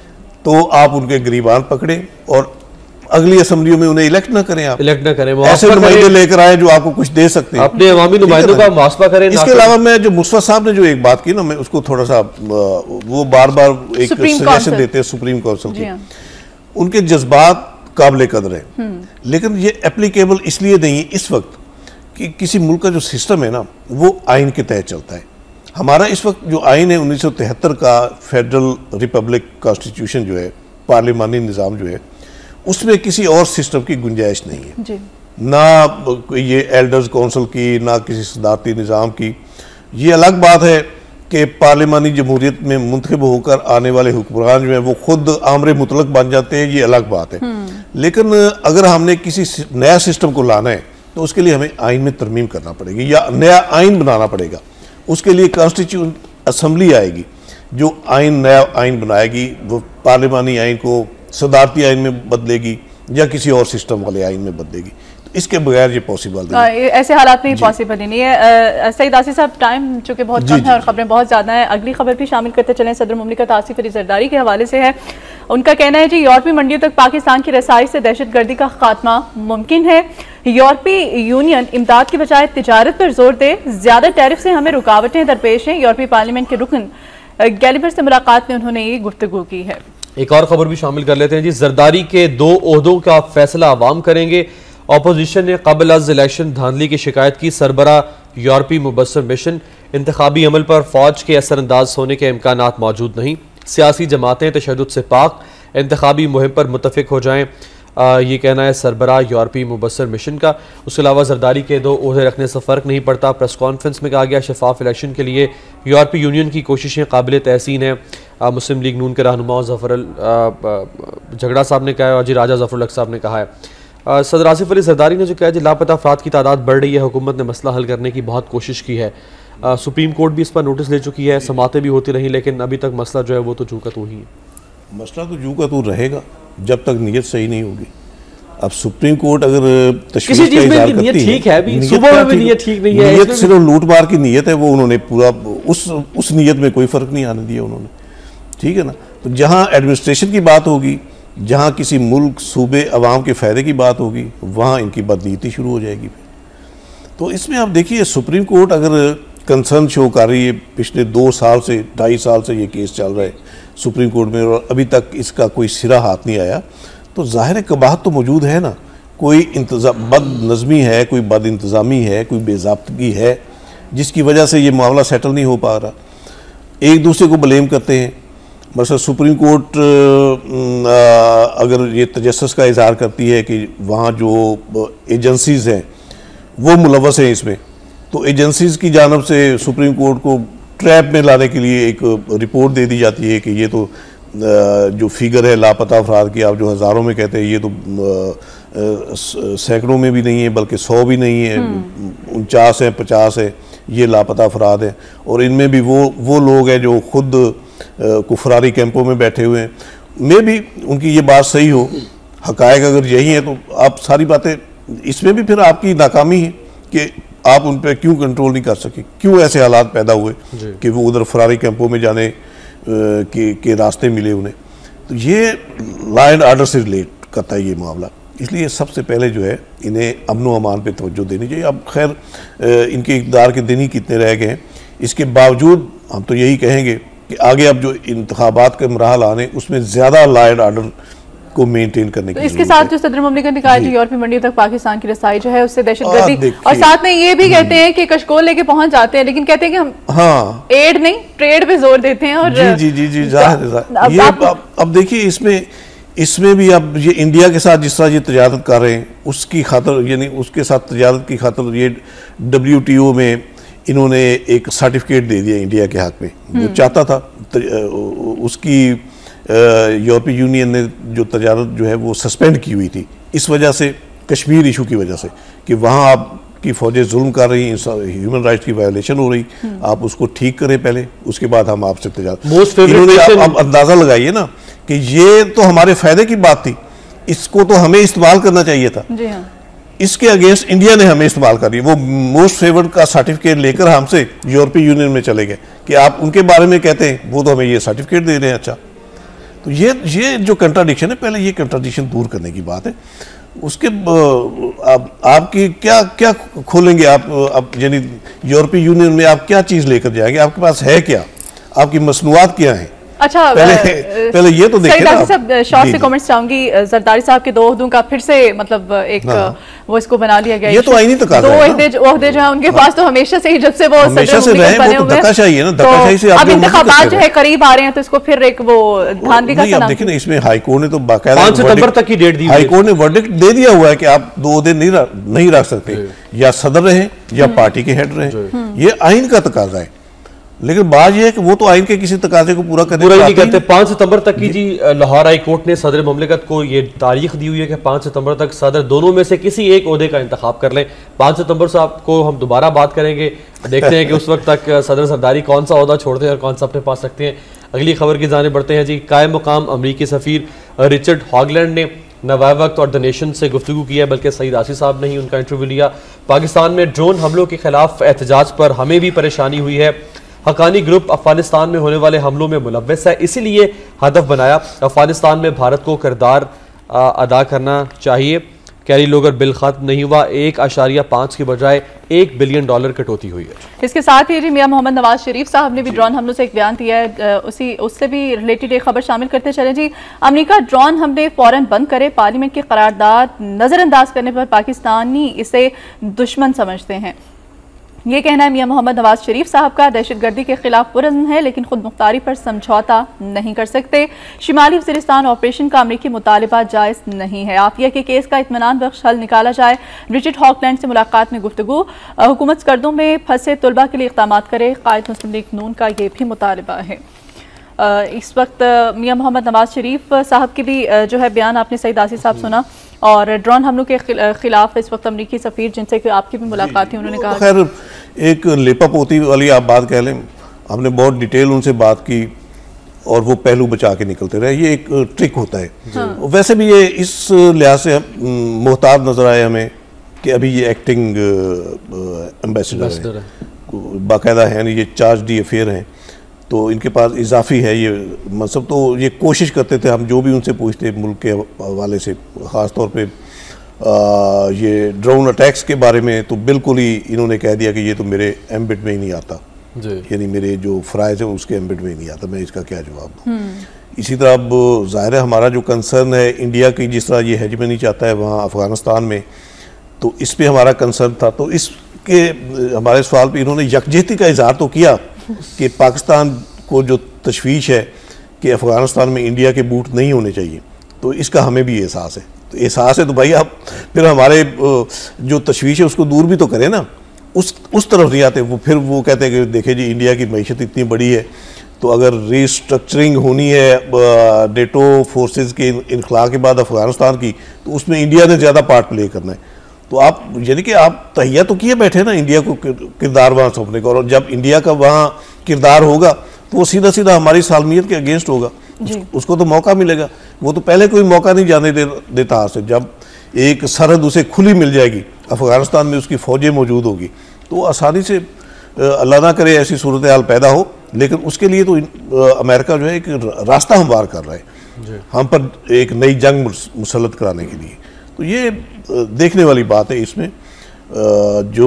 तो आप उनके गरीबान पकड़े और अगली असम्बलियों में उन्हें इलेक्ट ना करें, आप इलेक्ट ना करें, ऐसे नुमाइंदे लेकर आए जो आपको कुछ दे सकते हैं, अपने अवामी नुमाइंदों का मुहासबा करें। इसके अलावा मैं जो मुस्तफा साहब ने जो एक बात की ना, मैं उसको थोड़ा सा वो बार बार एक सजेशन देते हैं सुप्रीम काउंसिल की, उनके जज्बात काबिल कदर है, लेकिन ये एप्लीकेबल इसलिए नहीं इस वक्त कि किसी मुल्क का जो सिस्टम है ना वो आइन के तहत चलता है। हमारा इस वक्त जो आइन है उन्नीस सौ तिहत्तर का फेडरल रिपब्लिक कॉन्स्टिट्यूशन जो है, पार्लिमानी निज़ाम जो है, उसमें किसी और सिस्टम की गुंजाइश नहीं है जी। ना ये एल्डर्स काउंसिल की, ना किसी सदारती निज़ाम की। ये अलग बात है कि पार्लिमानी जमहूरियत में मुंतखब होकर आने वाले हुक्मरान जो हैं वो खुद आमरे मुतलक बन जाते हैं, ये अलग बात है। लेकिन अगर हमने किसी नया सिस्टम को लाना है तो उसके लिए हमें आइन में तरमीम करना पड़ेगी या नया आइन बनाना पड़ेगा। उसके लिए कॉन्स्टिट्यूशन असम्बली आएगी जो आइन नया आइन बनाएगी, वो पार्लिमानी आइन को सदारती आइन में बदलेगी या किसी और सिस्टम वाले आइन में बदलेगी। तो इसके बगैर ये पॉसिबल नहीं, ऐसे हालात में पॉसिबल ही नहीं है। सईद आसिफ साहब, टाइम चूँकि बहुत कम है और खबरें बहुत ज़्यादा हैं, अगली खबर भी शामिल करते चलें। सदर मुमलिकत आसिफ अली जरदारी के हवाले से है। उनका कहना है जी यूरोपीय मंडियों तक पाकिस्तान की रसाई से दहशतगर्दी का खात्मा मुमकिन है। यूरोपीय यूनियन इमदाद की बजाय तिजारत पर जोर दे, ज्यादा टैरिफ से हमें रुकावटें दरपेश हैं। यूरोपीय पार्लियामेंट के रुकन गैलिबर से मुलाकात में उन्होंने ये गुफ्तगू की है। एक और खबर भी शामिल कर लेते हैं जी। जरदारी के दो ओहदों का फैसला अवाम करेंगे। अपोजिशन ने कबल अज इलेक्शन धांधली की शिकायत की। सरबरा यूरोपीय मुबस्सर मिशन, इंतखाबी अमल पर फौज के असरअंदाज होने के इम्कानात मौजूद नहीं। सियासी जमातें तशद्दुद से पाक, इंतखाबी मुहिम पर मुतफिक हो जाएं, आ, ये कहना है सरबरा यूरोपीय मुबस्सर मिशन का। उसके अलावा जरदारी के दो ओहदे रखने से फ़र्क नहीं पड़ता। प्रेस कॉन्फ्रेंस में कहा गया शफाफ इलेक्शन के लिए यूरोपीय यूनियन की कोशिशें काबिल तहसीन है। मुस्लिम लीग नून के रहनुमा जफर झगड़ा साहब ने कहा है और जी राजा जफर साहब ने कहा है। आ, सदर आसिफ अली जरदारी ने जो कहा जी लापता अफराद की तादाद बढ़ रही है, हुकूमत ने मसला हल करने की बहुत कोशिश की है। आ, सुप्रीम कोर्ट भी इस पर नोटिस ले चुकी है, समातें भी होती रही, लेकिन अभी तक मसला जो है वो तो जू का तू ही है। मसला तो जू का तू रहेगा जब तक नीयत सही नहीं होगी। अब सुप्रीम कोर्ट अगर तशवीश का इज़हार करती है, ठीक है, अभी सुबह में भी नीयत ठीक नहीं है, नीयत सिर्फ लूट मार की नीयत है, वो उन्होंने पूरा उस उस नीयत में कोई फ़र्क नहीं आने दिया उन्होंने, ठीक है ना। तो जहाँ एडमिनिस्ट्रेशन की बात होगी, जहाँ किसी मुल्क सूबे अवाम के फ़ायदे की बात होगी, वहाँ इनकी बदनीति शुरू हो जाएगी फिर। तो इसमें आप देखिए सुप्रीम कोर्ट अगर कंसर्न शो कर रही है, पिछले दो साल से ढाई साल से ये केस चल रहा है सुप्रीम कोर्ट में और अभी तक इसका कोई सिरा हाथ नहीं आया, तो ज़ाहिर कबाहत तो मौजूद है ना। कोई इंतज़ाम बद नज़मी है, कोई बद इंतज़ामी है, कोई बेज़ाब्तगी है जिसकी वजह से ये मामला सेटल नहीं हो पा रहा। एक दूसरे को ब्लेम करते हैं। मसलन सुप्रीम कोर्ट अगर ये तजस्सुस का इज़हार करती है कि वहाँ जो एजेंसीज़ हैं वो मुलव्वस हैं इसमें, तो एजेंसीज़ की जानब से सुप्रीम कोर्ट को ट्रैप में लाने के लिए एक रिपोर्ट दे दी जाती है कि ये तो जो फिगर है लापता अफराद की, आप जो हज़ारों में कहते हैं, ये तो सैकड़ों में भी नहीं है बल्कि सौ भी नहीं है, उनचास है, पचास है, ये लापता अफराद हैं। और इनमें भी वो वो लोग हैं जो खुद कुफरारी कैंपों में बैठे हुए हैं। मे भी उनकी ये बात सही हो, हकायक अगर यही है तो आप सारी बातें, इसमें भी फिर आपकी नाकामी है कि आप उन पर क्यों कंट्रोल नहीं कर सके, क्यों ऐसे हालात पैदा हुए कि वो उधर फरारी कैंपों में जाने के, के रास्ते मिले उन्हें। तो ये लॉ एंड ऑर्डर से रिलेट करता है ये मामला, इसलिए सबसे पहले जो है इन्हें अमन व अमान पे तवज्जो देनी चाहिए। अब खैर इनके इक़्तिदार के दिन ही कितने रह गए हैं, इसके बावजूद हम तो यही कहेंगे कि आगे अब जो इंतखाबात के मराहल आने उसमें ज़्यादा लॉ एंड ऑर्डर को मेंटेन करने की। तो इसके साथ जो सदर मुमलिकत ने कहा है यूरोपीय मंडियों तक पाकिस्तान की रसाई जो है उससे दहशतगर्दी, और साथ में ये भी कहते हैं कि कशकोल लेके पहुंच जाते हैं, लेकिन कहते हैं कि हम हाँ एड नहीं ट्रेड पे जोर देते हैं। और जी जी जी जी जाहिर ये अब, अब देखिए इसमें इसमें भी अब ये इंडिया के साथ जिस तरह ये तजारत कर रहे हैं उसकी खातर, यानी उसके साथ तजारत की खातर ये डब्ल्यू टी ओ में इन्होंने एक सर्टिफिकेट दे दिया इंडिया के हक में। वो चाहता था उसकी यूरोपीय यूनियन ने जो तजारत जो है वो सस्पेंड की हुई थी इस वजह से, कश्मीर इशू की वजह से, कि वहाँ आपकी फौजें जुल्म कर रही, ह्यूमन राइट्स की वायलेशन हो रही, आप उसको ठीक करें पहले, उसके बाद हम आपसे तजारत। इन्होंने आप अंदाज़ा लगाइए ना कि ये तो हमारे फ़ायदे की बात थी, इसको तो हमें इस्तेमाल करना चाहिए था। जी हाँ। इसके अगेंस्ट इंडिया ने हमें इस्तेमाल कर दिया। वो मोस्ट फेवर्ड का सर्टिफिकेट लेकर हमसे यूरोपीय यूनियन में चले गए कि आप उनके बारे में कहते हैं, वो तो हमें ये सर्टिफिकेट दे रहे हैं। अच्छा, तो ये ये जो कंट्राडिक्शन है, पहले ये कंट्राडिक्शन दूर करने की बात है। उसके आप, आपकी क्या क्या खोलेंगे आप, आप यानी यूरोपीय यूनियन में आप क्या चीज़ लेकर जाएंगे, आपके पास है क्या, आपकी मसनूआत क्या हैं, अच्छा पहले पहले ये तो देखिए ना सब शॉर्ट से कमेंट्स चाहूंगी। जरदारी साहब के दो ओहदों का फिर से मतलब एक वो इसको बना लिया गया। ये तो आईनी तकाज़ा दो है ओहदे ओहदे जो है उनके पास तो हमेशा से ही जब से वो हमेशा से रहे, वो तो धक्काशाही है ना, धक्काशाही से अब इंतखाबात जो है करीब आ रहे हैं तो इसको फिर एक वो धांधली का नहीं। अब देखिए ना, इसमें हाईकोर्ट ने तो बाकायदा पांच सितंबर तक की डेट दी, हाईकोर्ट ने वर्डिक्ट दे दिया हुआ है कि आप दो दिन नहीं नहीं रख सकते, या सदर रहे या पार्टी के हेड रहे, ये आइन का तकाजा है। लेकिन बात यह है कि वो तो आइन के किसी तकाजे को पूरा करने पूरा नहीं करते। पांच सितंबर तक की जी लाहौर हाई कोर्ट ने सदर मुमलिकत को ये तारीख दी हुई है कि पांच सितंबर तक सदर दोनों में से किसी एक ओहदे का इंतखाब कर लें। पांच सितंबर से आपको हम दोबारा बात करेंगे, देखते हैं कि उस वक्त तक सदर सरदारी कौन सा ओहदा छोड़ते हैं और कौन सा अपने पास रखते हैं। अगली खबर की जाने बढ़ते हैं जी। कायम मुकाम अमरीकी सफीर रिचर्ड हॉगलैंड ने नवाए वक्त और द नेशन से गुफ्तगू की है, बल्कि सईद आसिफ साहब ने ही उनका इंटरव्यू लिया। पाकिस्तान में ड्रोन हमलों के खिलाफ एहतजाज पर हमें भी परेशानी हुई है। हकानी ग्रुप अफगानिस्तान में होने वाले हमलों में मुलव्वस है, इसीलिए हदफ बनाया। अफगानिस्तान में भारत को किरदार अदा करना चाहिए। कैरी लोगर बिल खत्म नहीं हुआ, एक आशारिया पाँच की बजाय एक बिलियन डॉलर कटौती हुई है। इसके साथ ही जी मियां मोहम्मद नवाज शरीफ साहब ने भी ड्रोन हमलों से एक बयान दिया है, उसी उससे भी रिलेटेड एक खबर शामिल करते चले जी। अमेरिका ड्रोन हमले फौरन बंद करे, पार्लियामेंट की करारदाद नजरअंदाज करने पर पाकिस्तानी इसे दुश्मन समझते हैं। ये कहना है मियां मोहम्मद नवाज शरीफ साहब का। दहशतगर्दी के खिलाफ पुरज़्म है लेकिन खुद मुख्तारी पर समझौता नहीं कर सकते। शिमाली वज़ीरिस्तान ऑपरेशन का अमरीकी मुतालिबा जायज़ नहीं है। आफिया के केस का इत्मीनान बख्श हल निकाला जाए। रिचर्ड हॉकलैंड से मुलाकात में गुफ्तगू। हुकूमत कर्जों में फंसे तलबा के लिए इक़दामात करे, कायद मुस्लिम लीग नून का ये भी मुतालिबा है। इस वक्त मियां मोहम्मद नवाज शरीफ साहब की भी जो है बयान आपने सईद आसिफ साहब सुना, और ड्रोन हमलों के खिलाफ इस वक्त अमरीकी सफीर जिनसे आपकी भी मुलाकात थी, उन्होंने कहा खैर एक लेपा पोती वाली आप बात कह लें, हमने बहुत डिटेल उनसे बात की और वो पहलू बचा के निकलते रहे। ये एक ट्रिक होता है। हाँ। वैसे भी ये इस लिहाज से मोहताज नजर आए हमें कि अभी ये एक्टिंग एम्बेसडर है, बाकायदा है नहीं, ये चार्ज डी अफेयर हैं, तो इनके पास इजाफी है ये मनसब। तो ये कोशिश करते थे हम जो भी उनसे पूछते मुल्क के हवाले से, ख़ास तौर पे आ, ये ड्रोन अटैक्स के बारे में, तो बिल्कुल ही इन्होंने कह दिया कि ये तो मेरे एम्बिट में ही नहीं आता, यानी मेरे जो फ़राइज़ है उसके एम्बिट में ही नहीं आता, मैं इसका क्या जवाब दूँ। इसी तरह अब ज़ाहिर है हमारा जो कंसर्न है इंडिया की, जिस तरह ये हेजमनी चाहता है वहाँ अफ़गानिस्तान में, तो इस पर हमारा कंसर्न था। तो इसके हमारे सवाल पर इन्होंने यकजहती का इजहार तो किया कि पाकिस्तान को जो तशवीश है कि अफ़गानिस्तान में इंडिया के बूट नहीं होने चाहिए, तो इसका हमें भी एहसास है। तो एहसास है तो भाई आप फिर हमारे जो तशवीश है उसको दूर भी तो करें ना, उस उस तरफ नहीं आते। वो फिर वो कहते हैं कि देखिए जी इंडिया की मईशत इतनी बड़ी है, तो अगर रिस्ट्रक्चरिंग होनी है नेटो फोर्सेस के इनखला के बाद अफ़गानिस्तान की, तो उसमें इंडिया ने ज़्यादा पार्ट प्ले करना है। तो आप यानी कि आप तहिया तो किए बैठे ना इंडिया को किरदार वहाँ सौंपने का, और जब इंडिया का वहाँ किरदार होगा तो वो सीधा सीधा हमारी सालमियत के अगेंस्ट होगा, उस, उसको तो मौका मिलेगा। वो तो पहले कोई मौका नहीं जाने दे, देता हाथ से। जब एक सरहद उसे खुली मिल जाएगी, अफ़गानिस्तान में उसकी फ़ौजें मौजूद होगी, तो आसानी से अल्लाह ना करे ऐसी सूरत हाल पैदा हो, लेकिन उसके लिए तो अमेरिका जो है एक रास्ता हमवार कर रहा है हम पर एक नई जंग मुसल्लत कराने के लिए। तो ये देखने वाली बात है। इसमें जो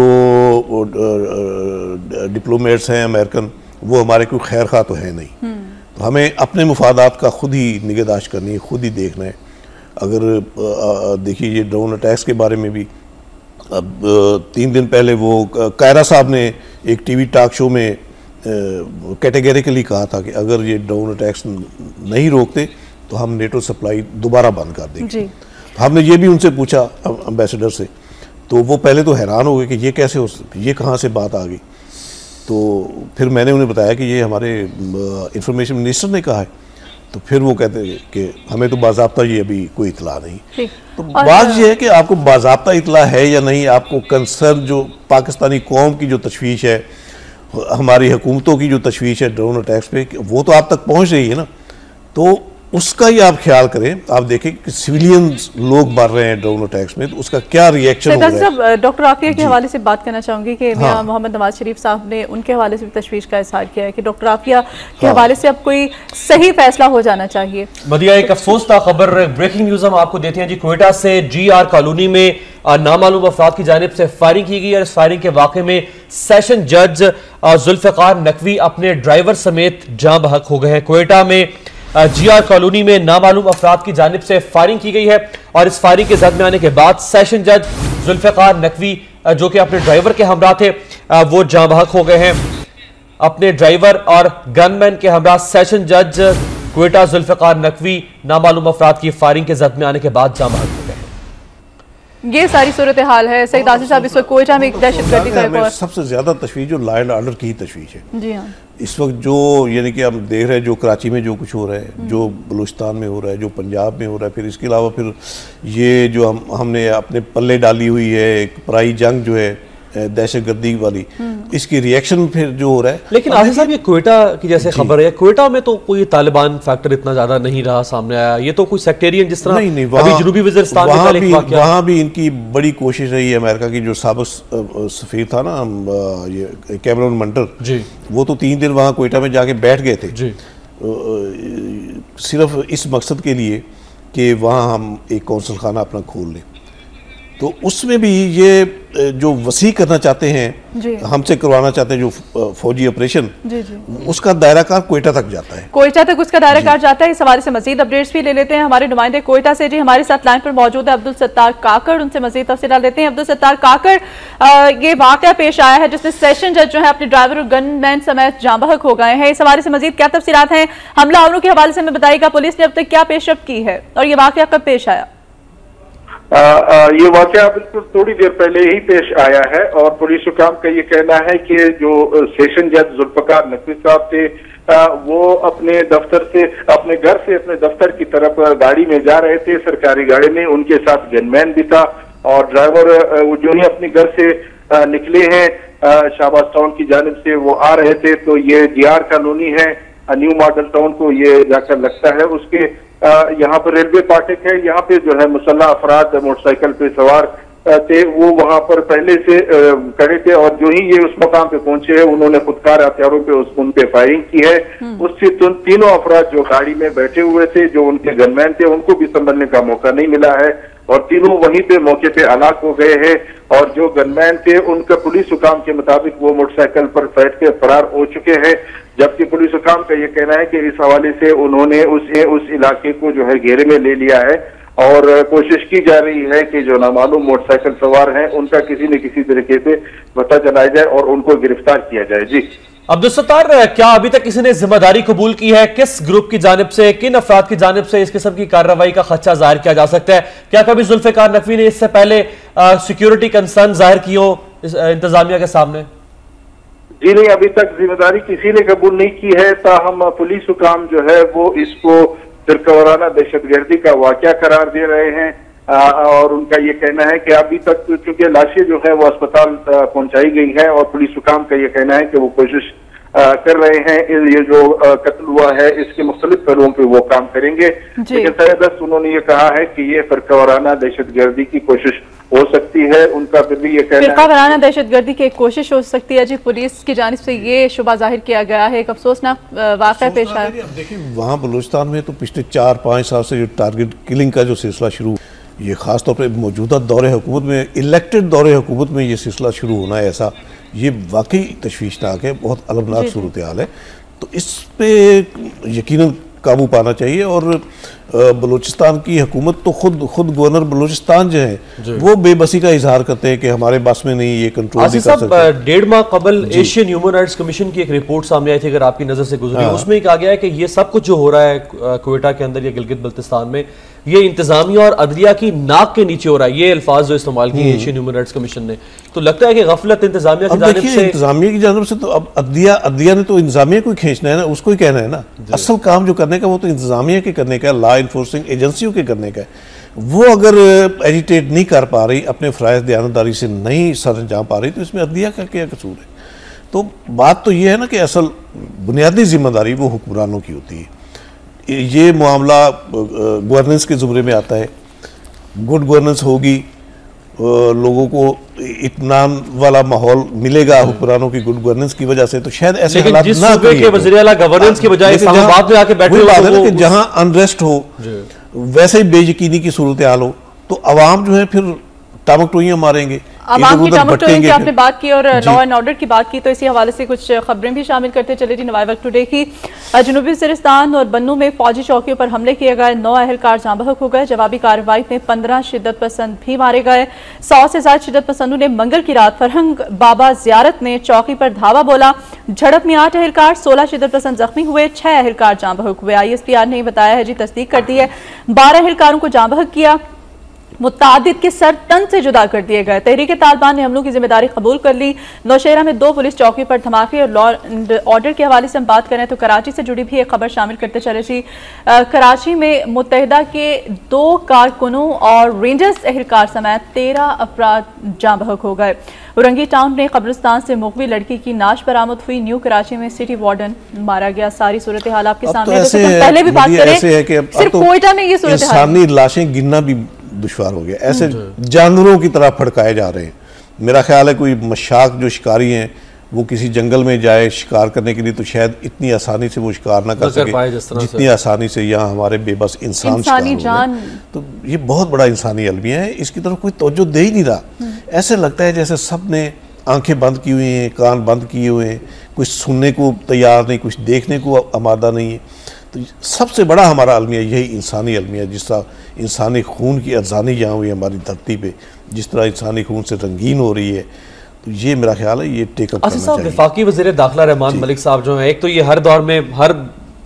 डिप्लोमेट्स हैं अमेरिकन, वो हमारे कोई खैर खा तो है नहीं, तो हमें अपने मुफादात का खुद ही निगहदाश्त करनी है, खुद ही देखना है। अगर देखिए ये ड्रोन अटैक्स के बारे में भी अब तीन दिन पहले वो कायरा साहब ने एक टीवी टॉक शो में कैटेगरिकली कहा था कि अगर ये ड्रोन अटैक्स नहीं रोकते तो हम नेटो सप्लाई दोबारा बंद कर देंगे। हमने ये भी उनसे पूछा एम्बेसडर से, तो वो पहले तो हैरान हो गए कि ये कैसे हो, ये कहाँ से बात आ गई। तो फिर मैंने उन्हें बताया कि ये हमारे इंफॉर्मेशन मिनिस्टर ने कहा है, तो फिर वो कहते हैं कि हमें तो बाज़ाब्ता ये अभी कोई इतला नहीं। तो बात ये है कि आपको बाज़ाब्ता इतला है या नहीं, आपको कंसर्न जो पाकिस्तानी कौम की जो तशवीश है, हमारी हुकूमतों की जो तशवीश है ड्रोन अटैक्स पे, वो तो आप तक पहुँच रही है ना, तो उसका ही आप ख्याल करें। आप देखें कि सिविलियन लोग मर रहे हैं ड्रोन अटैक्स में, तो उसका क्या रिएक्शन हो रहा है। डॉक्टर आफिया के हवाले से बात करना चाहूंगी कि मियां हाँ। मोहम्मद नवाज शरीफ साहब ने उनके हवाले से भी तशवीश का इजहार किया है कि डॉक्टर आफिया के हाँ। हवाले से अब कोई सही फैसला हो जाना चाहिए। मदिया, एक अफसोसनाक खबर, ब्रेकिंग न्यूज हम आपको देते हैं जी। क्वेटा से जी आर कॉलोनी में नामालूम अफराद की जानिब से फायरिंग की गई और इस फायरिंग के वाक़े में सेशन जज जुल्फिकार नकवी अपने ड्राइवर समेत जाँ बहक हो गए हैं। क्वेटा में जी आर कॉलोनी में नामालूम अफराद की जानिब से फायरिंग की गई है और इस फायरिंग के जद में आने के बाद सेशन जज जुल्फिकार नकवी जो कि अपने ड्राइवर के हमरा थे वो जाँ बहक हो गए हैं। अपने ड्राइवर और गनमैन के हमरा सेशन जज क्वेटा जुल्फिकार नकवी नामालूम अफराद की फायरिंग के जद में आने के बाद जाँ बहक हो गए हैं। ये सारी सूरत हाल है। सईद आसिफ साहब, इस वक्त कोयटा में एक दहशतगर्दी का एक और सबसे ज्यादा तशवीश जो लॉ एंड ऑर्डर की तशवीश है। जी हाँ, इस वक्त जो यानी कि हम देख रहे हैं जो कराची में जो कुछ हो रहा है, जो बलूचिस्तान में हो रहा है, जो पंजाब में हो रहा है, फिर इसके अलावा फिर ये जो हम हमने अपने पल्ले डाली हुई है एक पराई जंग जो है दहशतगर्दी वाली, इसकी रिएक्शन फिर जो हो रहा है। लेकिन आसिफ साहब, ये क्वेटा की जैसे खबर है, क्वेटा में तो कोई तालिबान फैक्टर इतना ज्यादा नहीं रहा सामने आया, ये तो कोई सेक्टेरियन जिस तरह नहीं, नहीं, अभी जनूबी वज़ीरिस्तान में वहाँ भी वहाँ भी इनकी बड़ी कोशिश रही है। अमेरिका की जो साबिक सफीर था ना ये कैमरून मंटर जी, वो तो तीन दिन वहाँ क्वेटा में जाके बैठ गए थे जी, सिर्फ इस मकसद के लिए कि वहाँ हम एक कौंसल खाना अपना खोल लें। तो उसमें भी ये जो वसी करना चाहते हैं, हमसे करवाना चाहते हैं जो फौजी ऑपरेशन, जी जी, उसका दायरा कार कोयटा तक जाता है, कोयटा तक उसका दायरा कार जाता है। इस हवाले से मजीद अपडेट्स भी ले लेते हैं हमारे नुमाइंदे कोयटा से। जी, हमारे साथ लाइन पर मौजूद है अब्दुल सत्तार काकड़, उनसे मजीद तफसीलात लेते हैं। अब्दुल सत्तार काकड़, ये वाकया पेश आया है जिसमें सेशन जज जो है अपने ड्राइवर और गनमैन समेत जाँ बहक हो गए हैं। इस हवाले से मजीद क्या तफसीलात हैं? हमलावरों के हवाले से हमें बताइएगा, पुलिस ने अब तक क्या पेशरफ्त की है और ये वाकया कब पेश आया? आ, आ, ये वाकया बिल्कुल थोड़ी देर पहले ही पेश आया है और पुलिस हुकाम का ये कहना है कि जो सेशन जज जुल्फिकार नकवी साहब थे आ, वो अपने दफ्तर से अपने घर से अपने दफ्तर की तरफ गाड़ी में जा रहे थे, सरकारी गाड़ी में, उनके साथ गनमैन भी था और ड्राइवर जो ही अपने घर से आ, निकले हैं शाहबाज टाउन की जानिब से वो आ रहे थे। तो ये जी आर कॉलोनी है, न्यू मॉडल टाउन को ये जाकर लगता है, उसके यहाँ पर रेलवे फाटक है, यहाँ पे जो है मुसल्लह अफराद मोटरसाइकिल पे सवार थे, वो वहां पर पहले से खड़े थे और जो ही ये उस मकाम पे पहुंचे हैं उन्होंने खुदकार हथियारों पे उस उन पे फायरिंग की है। उससे तीनों अफराद जो गाड़ी में बैठे हुए थे, जो उनके गनमैन थे, उनको भी संभलने का मौका नहीं मिला है और तीनों वहीं पे मौके पे हलाक हो गए हैं और जो गनमैन थे उनका पुलिस हुकाम के मुताबिक वो मोटरसाइकिल पर बैठ के फरार हो चुके हैं। जबकि पुलिस हुकाम का ये कहना है कि इस हवाले से उन्होंने उसे उस इलाके को जो है घेरे में ले लिया है और कोशिश की जा रही है कि जो नामालूम मोटरसाइकिल सवार हैं उनका किसी न किसी तरीके से पता चलाया जाए और उनको गिरफ्तार किया जाए। जी अब्दुल सत्तार, क्या अभी तक किसी ने जिम्मेदारी कबूल की है? किस ग्रुप की जानिब से, किन अफराद की जानिब से इस किस्म की कार्रवाई का खदशा जाहिर किया जा सकता है? क्या कभी जुल्फिकार नकवी ने इससे पहले सिक्योरिटी कंसर्न जाहिर की हो इंतजामिया के सामने? जी नहीं, अभी तक जिम्मेदारी किसी ने कबूल नहीं की है, ताहम पुलिस हुकाम जो है वो इसको फिरकावाराना दहशतगर्दी का वाकया करार दे रहे हैं आ, और उनका ये कहना है कि अभी तक चूंकि लाशें जो है वो अस्पताल पहुंचाई गई है और पुलिस हुकाम का ये कहना है कि वो कोशिश कर रहे हैं ये जो कत्ल हुआ है इसके मुख्तलिफ पहलुओं पे वो काम करेंगे। लेकिन सैयदस उन्होंने ये कहा है कि ये फिरकावाराना दहशतगर्दी की कोशिश हो सकती है, उनका फिर भी ये कहना है फिरकावाराना दहशतगर्दी की एक कोशिश हो सकती है। जी, पुलिस की जानिब से ये शुबा जाहिर किया गया है, एक अफसोसनाक वाक़या पेश आया। देखिए, वहाँ बलूचिस्तान में तो पिछले चार पाँच साल से जो टारगेट किलिंग का जो सिलसिला शुरू, ये खासतौर पर मौजूदा दौरे हुकूमत में, इलेक्टेड दौरे हुकूमत में ये सिलसिला शुरू होना है, ऐसा ये वाकई तशवीशनाक है, बहुत अलमनाक सूरत हाल है। तो इस पे यकीनन काबू पाना चाहिए और बलूचिस्तान की हुकूमत तो खुद खुद गवर्नर बलूचिस्तान जो है वो बेबसी का इजहार करते हैं कि हमारे बस में नहीं, ये कंट्रोल नहीं कर सकते। डेढ़ माह कबल एशियन ह्यूमन राइट्स कमीशन की एक रिपोर्ट सामने आई थी, अगर आपकी नजर से गुजरी, उसमें कहा गया है कि ये सब कुछ जो हो रहा है क्वेटा के अंदर या गिलगित बल्तिस्तान में, ये इंतजामिया और अदलिया की नाक के नीचे हो रहा है। ये अल्फाज जो इस्तेमाल किए एशियन ह्यूमन राइट्स कमीशन ने, तो लगता है कि गफलत इंतजामिया की जानिब से इंतजामिया की जानिब से तो अब अदलिया अदलिया ने तो इंतजामिया को ही खींचना है ना, उसको ही कहना है ना, असल काम जो करने का वो तो इंतजामिया के करने का, लॉ इन्फोर्सिंग एजेंसियों के करने का है। वो अगर एजिटेट नहीं कर पा रही, अपने फ़राइज़ दयानतदारी से नहीं सर अंजाम पा रही, तो इसमें अदलिया का क्या कसूर है? तो बात तो ये है ना कि असल बुनियादी जिम्मेदारी वो हुक्मरानों की होती है। ये मामला गवर्नेंस के ज़ुमरे में आता है, गुड गवर्नेंस होगी, लोगों को इत्मीनान वाला माहौल मिलेगा हुक्मरानों की गुड गवर्नेंस की वजह से, तो शायद ऐसे हालात ना के वज़ीर आला गवर्नेंस की बजाय इस्लामाबाद में आके बैठे हो, जहां अनरेस्ट हो, वैसे ही बेयकीनी की सूरत हाल हो, तो अवाम जो है फिर टामक टोइयां मारेंगे। आवाम की टामटोली की आपने बात की और लॉ एंड ऑर्डर की बात की, तो इसी हवाले से कुछ खबरें भी शामिल करते चले जी। नवाई वक्त टुडे की जनूबी वज़ीरिस्तान और बन्नू में फौजी चौकियों पर हमले किए गए, नौ अहलकार जाँ बहक हो गए। जवाबी कार्रवाई में पंद्रह शिद्दत पसंद भी मारे गए। सौ से ज्यादा शिद्दत पसंदों ने मंगल की रात फरहंग बाबा जियारत ने चौकी पर धावा बोला। झड़प में आठ अहलकार, सोलह शिद्दत पसंद जख्मी हुए, छह अहलकार जाँ बहक हुए। आई एस पी आर ने बताया है जी, तस्दीक कर दी है, बारह अहलकारों को जाँ बहक किया, मुतादिद के सर तन से जुदा कर दिए गए। तहरीक तालिबान ने हमलों की जिम्मेदारी कबूल कर ली। नौशेरा में दो पुलिस चौकी पर धमाके और लॉ एंड ऑर्डर के हवाले से हम बात करें तो कराची से जुड़ी भी एक खबर शामिल करते चले जी। कराची में मुत्तहिदा के दो कारकुनों और रेंजर्स एहलकार समेत तेरह अफराद जाँ बहक हो गए। उरंगी टाउन में कब्रिस्तान से मुगवी लड़की की नाश बरामद हुई। न्यू कराची में सिटी वार्डन मारा गया। सारी सूरत हाल आपके सामने है। तो पहले भी बात करें, सिर्फ कोयटा में ये सूरत हाल, लाशें गिनना भी दुश्वार हो गया। ऐसे जानवरों की तरह फड़काए जा रहे हैं। मेरा ख्याल है कोई मशाक जो शिकारी हैं वो किसी जंगल में जाए शिकार करने के लिए तो शायद इतनी आसानी से वो शिकार ना कर सके जितनी आसानी से यहाँ हमारे बेबस इंसान शिकार जान। तो ये बहुत बड़ा इंसानी अलमिया है, इसकी तरफ कोई तवज्जो दे ही नहीं रहा। ऐसे लगता है जैसे सब ने आंखें बंद की हुई हैं, कान बंद किए हुए हैं, कुछ सुनने को तैयार नहीं, कुछ देखने को आमादा नहीं है। तो सबसे बड़ा हमारा अलमिया यही इंसानी अलमिया, जिस तरह इंसानी खून की अर्जानी यहाँ हुई हमारी धरती पे, जिस तरह इंसानी खून से रंगीन हो रही है, तो ये मेरा ख्याल है ये टेकअप करना चाहिए। वफाकी वज़ीर दाखिला रहमान मलिक साहब जो हैं, एक तो ये हर दौर में हर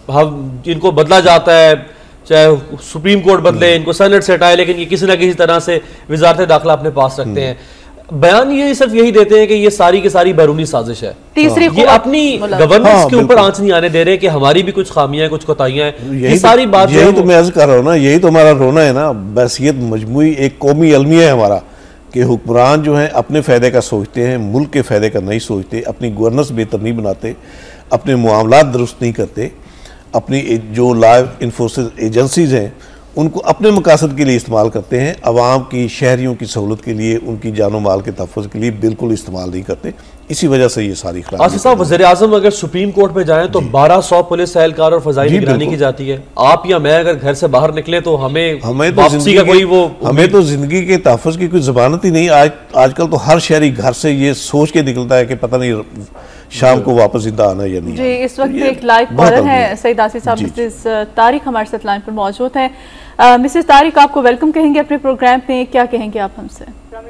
हम इनको बदला जाता है, चाहे सुप्रीम कोर्ट बदले, इनको सेनेट से हटाए, लेकिन ये किसी ना किसी तरह से वजारत दाखिला अपने पास रखते हैं। बयान ये सिर्फ यही देते हैं कि ये सारी की सारी बैरूनी साजिश है। तीसरी ये अपनी गवर्नेंस हाँ, के ऊपर आंच नहीं आने दे रहे कि हमारी भी कुछ खामियां कुछ कोताहियां हैं। ये सारी बात यही तो मैं अर्ज कर रहा हूँ ना, यही तो हमारा रोना है ना। बहसियत मजमूई एक कौमी अलमिया है हमारा कि हुक्मरान जो है अपने फ़ायदे का सोचते हैं, मुल्क के फ़ायदे का नहीं सोचते, अपनी गवर्नेंस बेहतर नहीं बनाते, अपने मामलात दुरुस्त नहीं करते, अपनी जो लॉ इन्फोर्समेंट एजेंसीज हैं उनको अपने मकासद के लिए इस्तेमाल करते हैं, अवाम की शहरियों की सहूलत के लिए, उनकी जानो माल के तहफ़्फ़ुज़ के लिए बिल्कुल इस्तेमाल नहीं करते। इसी वजह से ये सारी आसिफ साहब, वज़ीर आज़म अगर सुप्रीम कोर्ट में जाएं तो बारह सौ पुलिस एहलकार और फ़ज़ाई निगरानी की जाती है। आप या मैं अगर घर से बाहर निकले तो हमें हमें तो जिंदगी का कोई वो हमें तो जिंदगी के तहफ़्फ़ुज़ की कोई ज़मानत ही नहीं। आज आजकल तो हर शहरी घर से ये सोच के निकलता है कि पता नहीं शाम को वापस जिंदा आना या नहीं। जी, इस वक्त एक लाइव कॉलर है सईद आसिफ साहब, मिसेस तारिक हमारे साथ लाइन पर मौजूद है। मिसेस तारिक, आपको वेलकम कहेंगे अपने प्रोग्राम में, क्या कहेंगे आप हमसे?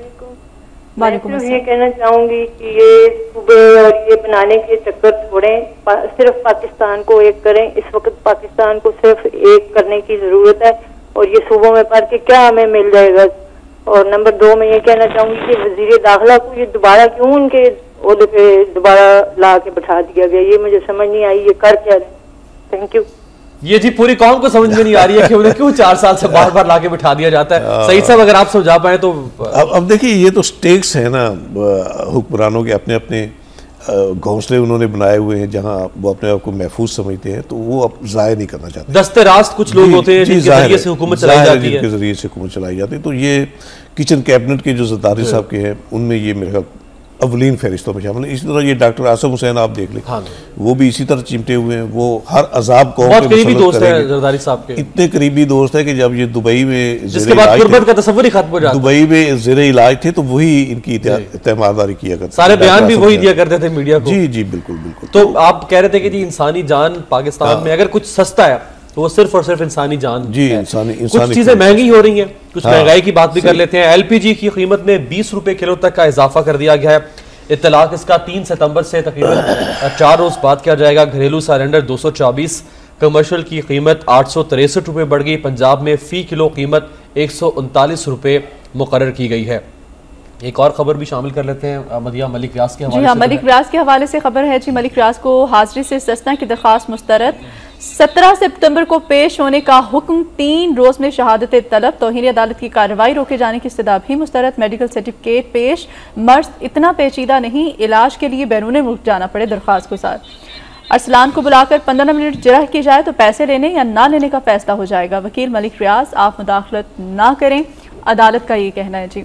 वालेकुम अस्सलाम। ये कहना चाहूंगी कि ये सुबह और ये बनाने के चक्कर छोड़ें, पा, सिर्फ पाकिस्तान को एक करें। इस वक्त पाकिस्तान को सिर्फ एक करने की जरूरत है और ये सूबों में पढ़ के क्या हमें मिल जाएगा। और नंबर दो में ये कहना चाहूंगी कि वजीर दाखिला को ये दोबारा क्यों उनके ओहदे पे दोबारा ला के बैठा दिया गया, ये मुझे समझ नहीं आई, ये कर क्या रहे। Thank you. ये जी पूरी कौम को समझ में नहीं आ रही है कि उन्हें क्यों चार साल से बार बार लाके बिठा दिया जाता है। सईद साहब, अगर आप समझा पाए तो। अब अब देखिए, ये तो स्टेक्स है ना हुक्मरानों के, अपने अपने घोंसले उन्होंने बनाए हुए हैं जहां वो अपने आप को महफूज समझते हैं, तो वो अब ज़ाया नहीं करना चाहते। दस्ते रास्त कुछ लोग होते हैं जिनके जरिए से हुकूमत चलाई जाती है, जिनके जरिए से हुकूमत चलाई जाती है। तो ये किचन कैबिनेट के जो ज़रदारी साहब के हैं उनमें ये मेरे ख्याल अवलीन फहरिस्तों में शामिल है। इसी तरह ये डॉक्टर आसिम हुसैन आप देख लें, हाँ, वो भी इसी तरह चिमटे हुए हैं। वो हर अजाब को बहुत करीबी दोस्त है जरदारी साहब के, इतने करीबी दोस्त है कि जब ये दुबई में जिसके बाद गुर्बत का तस्व्वुर ही खत्म हो जाता, दुबई में ज़ेरे इलाज थे तो वही इनकी इत्तेमादारी किया करते, सारे बयान भी वही दिया करते थे मीडिया को। जी जी बिल्कुल बिल्कुल। तो आप कह रहे थे कि जी इंसानी जान पाकिस्तान में अगर कुछ सस्ता है तो वो सिर्फ और सिर्फ इंसानी जान जी इंसानी, इंसानी कुछ चीजें महंगी हो रही हैं, कुछ महंगाई की बात भी कर लेते हैं। एलपीजी की कीमत में बीस रुपए किलो तक का इजाफा कर दिया गया है। इत्तलाक इसका तीन सितंबर से तकरीबन चार रोज बाद किया जाएगा। घरेलू सिलेंडर दो सौ चौबीस, कमर्शियल की कीमत आठ सौ तिरसठ रुपये बढ़ गई। पंजाब में फी किलो कीमत एक सौ उनतालीस रुपये मुकर्रर की गई है। एक और खबर भी शामिल कर लेते हैं मदिया मलिक व्यास के हवाले से। जी हाँ, मलिक व्यास के हवाले से खबर है जी। मलिक व्यास को हाजिरी से इस्तिस्ना की दरख्वास्त मुस्तरद। सत्रह सितंबर को पेश होने का हुक्म, तीन रोज में शहादत तलब। तौहीन अदालत की कार्रवाई रोके जाने की इस्तदा भी मुस्तरद। मेडिकल सर्टिफिकेट पेश। मर्ज इतना पेचीदा नहीं, इलाज के लिए बैरून मुल्क जाना पड़े दरख्वास्त के साथ। अरसलान को बुलाकर पंद्रह मिनट जरह की जाए तो पैसे लेने या ना लेने का फैसला हो जाएगा। वकील मलिक रियाज, आप मुदाखलत ना करें, अदालत का ये कहना है जी।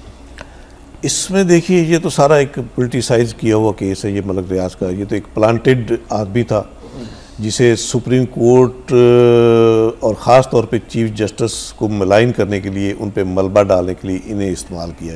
इसमें देखिए, ये तो सारा एक पोलिटिसाइज किया हुआ केस है ये मलिक रियाज का। ये तो एक प्लांटेड आदमी था जिसे सुप्रीम कोर्ट और ख़ास तौर पे चीफ जस्टिस को मलाइन करने के लिए, उन पे मलबा डालने के लिए इन्हें इस्तेमाल किया गया।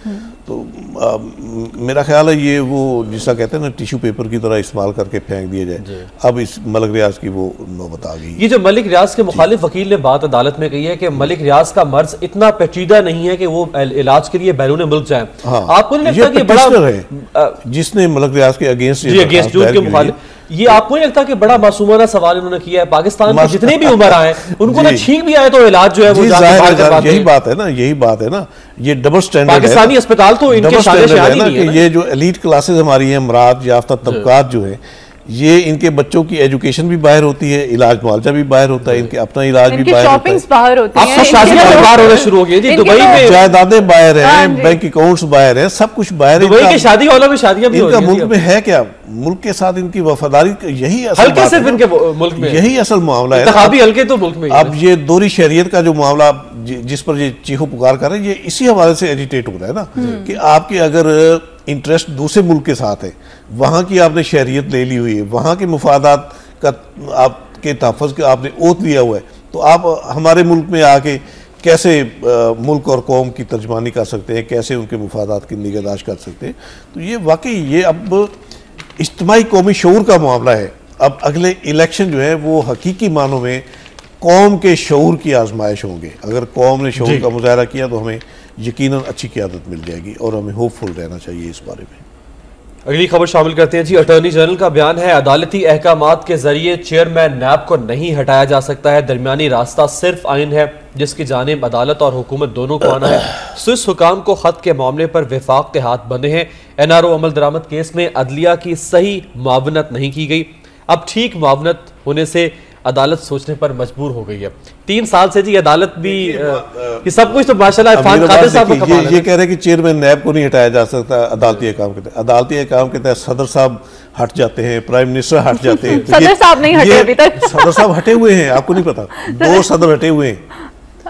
तो आ, मेरा ख्याल है ये वो जिसका कहते हैं ना टिश्यू पेपर की तरह इस्तेमाल करके फेंक दिया जाए। अब इस मलिक रियाज की वो नौबत आ गई। ये जो मलिक रियाज के मुखालिफ वकील ने बात अदालत में कही है कि मलिक रियाज का मर्ज इतना पेचीदा नहीं है कि वो इलाज के लिए बैरून मुल्क जाए। हाँ, आपको नहीं लगता कि बड़ा है जिसने मलिक रियाज के अगेंस्ट अगेंस्ट के मुखालिफ, ये आपको नहीं लगता कि बड़ा मासूमाना सवाल इन्होंने किया है? पाकिस्तान में जितने भी उम्र आए उनको ना छींक भी आए तो इलाज जो है वो यही बात है ना, यही बात है ना, ये डबल स्टैंडर्ड पाकिस्तानी अस्पताल तो इनके है ना कि ये जो एलीट क्लासेस हमारी हैं, मराद याफ्ता तबकात जो है, ये इनके बच्चों की एजुकेशन भी बाहर होती है, इलाज मुआवजा भी बाहर होता है, इनके अपना इलाज भी बाहर होता है, बाहर होती है, अब तो शादियां भी बाहर होना शुरू हो गई जी। दुबई में जायदादें बाहर हैं, बैंक अकाउंट्स बाहर हैं, सब कुछ बाहर है। दुबई की शादी हॉलों में शादियां भी हो रही हैं। इनका मुल्क में है क्या? मुल्क के साथ इनकी वफादारी यही असल हल्के सिर्फ इनके मुल्क में यही असल मामला है। इंतखाबी हल्के तो मुल्क में अब ये दोहरी शरीयत का जो मामला जिस पर ये चीखो पुकार कर रहे हैं, ये इसी हवाले से एजिटेट हो रहा है ना कि आपके अगर इंटरेस्ट दूसरे मुल्क के साथ है, वहाँ की आपने शहरियत ले ली हुई है, वहाँ के मुफादात का आपके तहफ़्फ़ुज़ का आपने ओत लिया हुआ है, तो आप हमारे मुल्क में आके कैसे आ, मुल्क और कौम की तर्जमानी कर सकते हैं, कैसे उनके मुफादात की निगहदाश्त कर सकते हैं? तो ये वाकई ये अब इज्तिमाई कौमी शऊर का मामला है। अब अगले इलेक्शन जो है वो हकीकी मानों में कौम के शऊर की आजमाइश होंगे। अगर कौम ने शऊर का मुजाहरा किया तो हमें यकीनन अच्छी क़यादत मिल जाएगी और हमें होपफुल रहना चाहिए इस बारे में। अगली खबर शामिल करते हैं जी। अटॉर्नी जनरल का बयान है, अदालती अहकामात के जरिए चेयरमैन नैब को नहीं हटाया जा सकता है। दरमियानी रास्ता सिर्फ आइन है जिसकी जानिब अदालत और हुकूमत दोनों को आना है। स्विस हुकाम को खत के मामले पर विफाक के हाथ बंधे हैं। एन आर ओ अमल दरामद केस में अदलिया की सही मुआवनत नहीं की गई। अब ठीक मुआवनत होने से अदालत सोचने पर मजबूर हो गई है। तीन साल से जी अदालत भी ये सब कुछ तो माशाल्लाह इरफान कादिर साहब का कमाल है। ये कह रहे हैं कि चेयरमैन नैब को नहीं हटाया जा सकता अदालती अहकाम के तहत। अदालती अहकाम के तहत सदर साहब हट जाते हैं, प्राइम मिनिस्टर हट जाते हैं। सदर साहब नहीं हटे अभी तक। सदर साहब हटे हुए हैं, आपको नहीं पता? दो सदर हटे हुए हैं,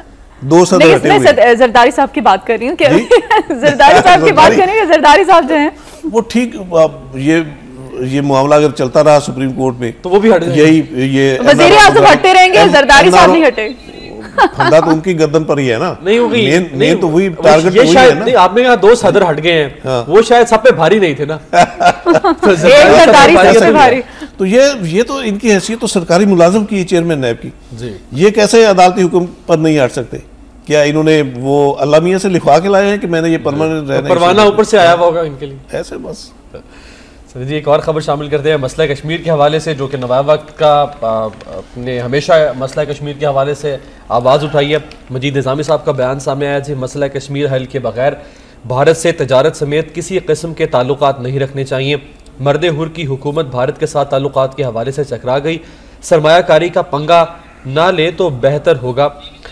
दो सदर हटे हुए हैं। जरदारी साहब की बात कर रही हूँ, जरदारी साहब की बात कर रही हूँ। जरदारी साहब जो हैं वो ठीक, ये ये मामला अगर चलता रहा सुप्रीम कोर्ट में तो वो भी हट यही ये वज़ीर आज़म हटते रहेंगे, जरदारी साहब नहीं हटे। फंदा तो उनकी गर्दन पर ही है ना। नहीं होगी, मेन मेन तो वही टारगेट ये शायद नहीं, आपने कहा दो सदर हट गए हैं, हाँ। वो शायद सब पे भारी नहीं थे ना। तो जरदारी सबसे भारी। तो ये ये तो इनकी हैसियत तो सरकारी मुलाजिम की, चेयरमैन नैब की, ये कैसे अदालती हुक्म पर नहीं हट सकते? क्या इन्होंने वो अल्लाह मियां से लिखवा के लाए हैं कि मैंने ये परमानेंट रहना, परवाना ऊपर से आया हुआ होगा इनके लिए? ऐसे बस। जी एक और खबर शामिल करते हैं मसला कश्मीर के हवाले से, जो कि नवाब वक्त का अपने हमेशा मसला कश्मीर के हवाले से आवाज़ उठाई है। मजीद निज़ामी साहब का बयान सामने आया जी, मसला कश्मीर हल के बगैर भारत से तजारत समेत किसी किस्म के ताल्लुकात नहीं रखने चाहिए। मर्द हुर की हुकूमत भारत के साथ ताल्लुकात के हवाले से चकरा गई। सरमायाकारी का पंगा ना ले तो बेहतर होगा।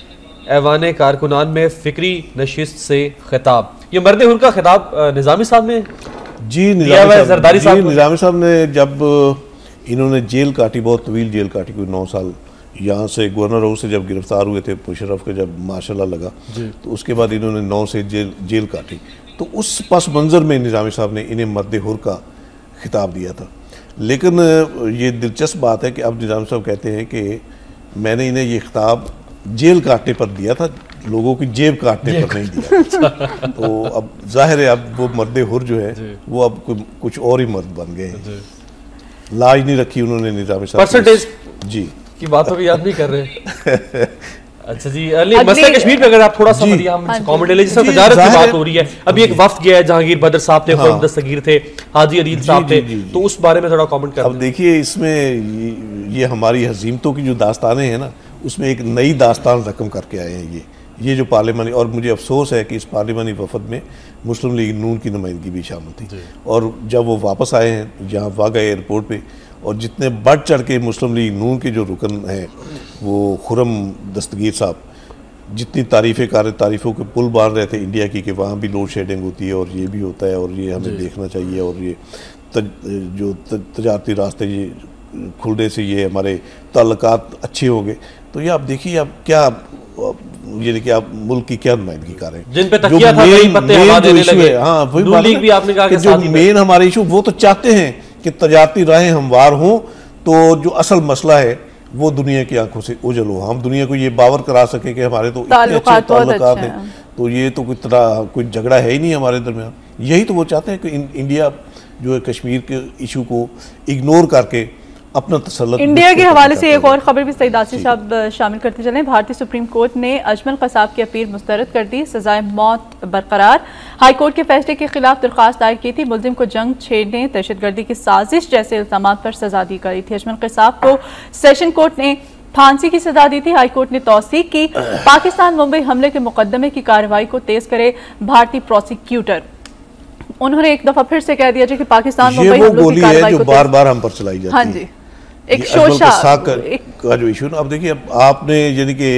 ऐवान कारकुनान में फ़िक्री नशिस्त से खिताब। ये मर्द हुर का खिताब निज़ामी साहब ने जी निज़ामी साहब निज़ामी साहब ने जब इन्होंने जेल काटी, बहुत तवील जेल काटी, कोई नौ साल यहाँ से गवर्नर हाउस से जब गिरफ्तार हुए थे, मुशर्रफ के जब माशाल्लाह लगा, तो उसके बाद इन्होंने नौ से जेल जेल काटी। तो उस पस मंज़र में निज़ामी साहब ने इन्हें मर्द हुर का खिताब दिया था। लेकिन ये दिलचस्प बात है कि अब निज़ामी साहब कहते हैं कि मैंने इन्हें ये खिताब जेल काटने पर दिया था, लोगों की जेब काटने पर नहीं दिया। तो अब जाहिर है अब वो मर्द हुर जो है वो अब कुछ और ही मर्द बन गए हैं। लाज नहीं रखी उन्होंने निज़ामी साहब। परसेंटेज जी की बात तो याद नहीं कर रहे। अच्छा जी, मसला कश्मीर पे अगर आप थोड़ा सा हम कमेंट ले, जिसमें तजारत की बात हो रही है, अभी एक वफ्द गया है, जहांगीर बदर साहब थे, खुर्रम दस्तगीर थे, हाजी अदील साहब थे, तो उस बारे में थोड़ा कमेंट कर। अब देखिए इसमें ये हमारी हज़ीमतों की जो दास्तानें हैं ना, उसमें एक नई दास्तान रकम करके आए हैं ये ये जो पार्लिमानी, और मुझे अफसोस है कि इस पार्लिमानी वफद में मुस्लिम लीग नून की नुमाइंदगी भी शामिल थी। और जब वो वापस आए हैं जहाँ वाघा एयरपोर्ट पे, और जितने बढ़ चढ़ के मुस्लिम लीग नून के जो रुकन हैं वो खुर्रम दस्तगीर साहब जितनी तारीफ़ें कार तारीफ़ों के पुल बांध रहे थे इंडिया की कि वहाँ भी लोड शेडिंग होती है और ये भी होता है और ये हमें देखना चाहिए, और ये तज, जो तजारती रास्ते ये खुलने से ये हमारे ताल्लुकात अच्छे हो गए। तो ये आप देखिए आप क्या ये देखिए आप मुल्क की क्या नुमाइंदगी कर रहे हैं, जिन पे तकिया था वही पत्ते हवा देने लगे। हाँ वही बात है भी आपने कहा कि जो मेन हमारे इशू, वो तो चाहते हैं कि तजारती राहें हमवार हों, तो जो असल मसला है वो दुनिया की आंखों से ओझल हो, हम दुनिया को ये बावर करा सकें कि हमारे तो इतने अच्छे ताल्लुकात हैं। तो ये तो कोई तरह कोई झगड़ा है ही नहीं हमारे दरमियान। यही तो वो चाहते हैं कि इंडिया जो है कश्मीर के इशू को इग्नोर करके अपना तसल्लुत। इंडिया के हवाले से एक और खबर भी सईद आसिफ साहब शामिल करते चलें। भारतीय सुप्रीम कोर्ट ने अजमल कसाब की अपील मुस्तरद कर दी, सजाए मौत बरकरार। हाई कोर्ट के फैसले के खिलाफ दरख्वास्त दायर की थी। मुलजिम को जंग छेड़ने, दहशतगर्दी की साजिश जैसे इल्जाम पर सजा दी गई थी। अजमल कसाब को सेशन कोर्ट ने फांसी की सजा दी थी। हाई कोर्ट ने तौसीक की। पाकिस्तान मुंबई हमले के मुकदमे की कार्रवाई को तेज करे भारतीय प्रोसिक्यूटर। उन्होंने एक दफा फिर से कह दिया कि पाकिस्तान मुंबई हमलों की कार्रवाई को बार बार हम पर चलाई जाती है। हाँ जी, एक शोशा का जो इशू। अब देखिए, आपने यानी कि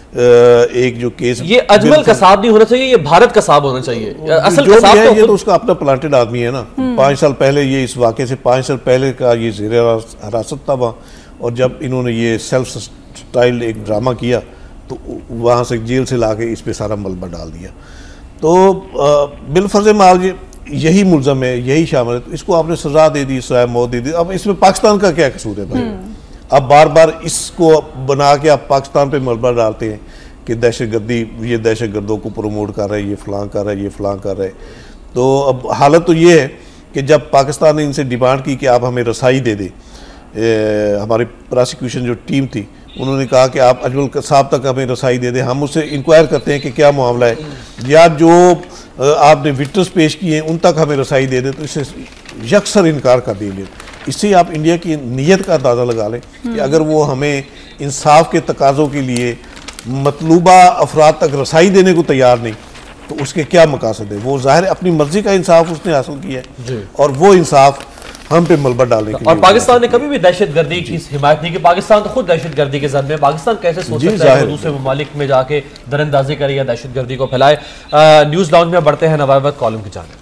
एक जो केस, ये अजमल कसाब नहीं होना चाहिए, ये भारत कसाब होना चाहिए। असल जो कसाब है तो ये तो उसका अपना प्लांटेड आदमी है ना। पाँच साल पहले ये इस वाक़े से पाँच साल पहले का ये ज़ेर हिरासत था वहाँ, और जब इन्होंने ये सेल्फ स्टाइल एक ड्रामा किया तो वहाँ से जेल से ला के इस पर सारा मलबा डाल दिया। तो बिलफर्ज माल यही मुल्ज़म है, यही शामिल है, तो इसको आपने सजा दे दी, सजा मौत दे दी। अब इसमें पाकिस्तान का क्या कसूर है भाई? अब बार बार इसको बना के आप पाकिस्तान पे मलबा डालते हैं कि दहशतगर्दी, ये दहशतगर्दों को प्रमोट कर रहा है, ये फलां कर रहा है, ये फलां कर रहा है। तो अब हालत तो ये है कि जब पाकिस्तान ने इनसे डिमांड की कि आप हमें रसाई दे दें, हमारी प्रोसिक्यूशन जो टीम थी उन्होंने कहा कि आप अजमल कसाब तक हमें रसाई दे दें, हम उससे इंक्वायर करते हैं कि क्या मामला है, या जो आपने विटनेस पेश किए हैं उन तक हमें रसाई दे दें। तो इससे यकसर इनकार कर देंगे। इससे आप इंडिया की नीयत का अंदाज़ा लगा लें कि अगर वो हमें इंसाफ के तकाज़ों के लिए मतलूबा अफराद तक रसाई देने को तैयार नहीं, तो उसके क्या मकासद है? वो ज़ाहिर अपनी मर्जी का इंसाफ उसने हासिल किया है, और वो इंसाफ हम पे मलबा डालने के लिए। और पाकिस्तान ने कभी भी दहशतगर्दी की हिमायत नहीं की। पाकिस्तान तो खुद दहशतगर्दी के जद में। पाकिस्तान कैसे सोच सकता है कि दूसरे ममालिक में जाके दरअंदाजी करे या दहशतगर्दी को फैलाए? न्यूज़ लाउंज में बढ़ते हैं नवाबत कॉलम की जानिब।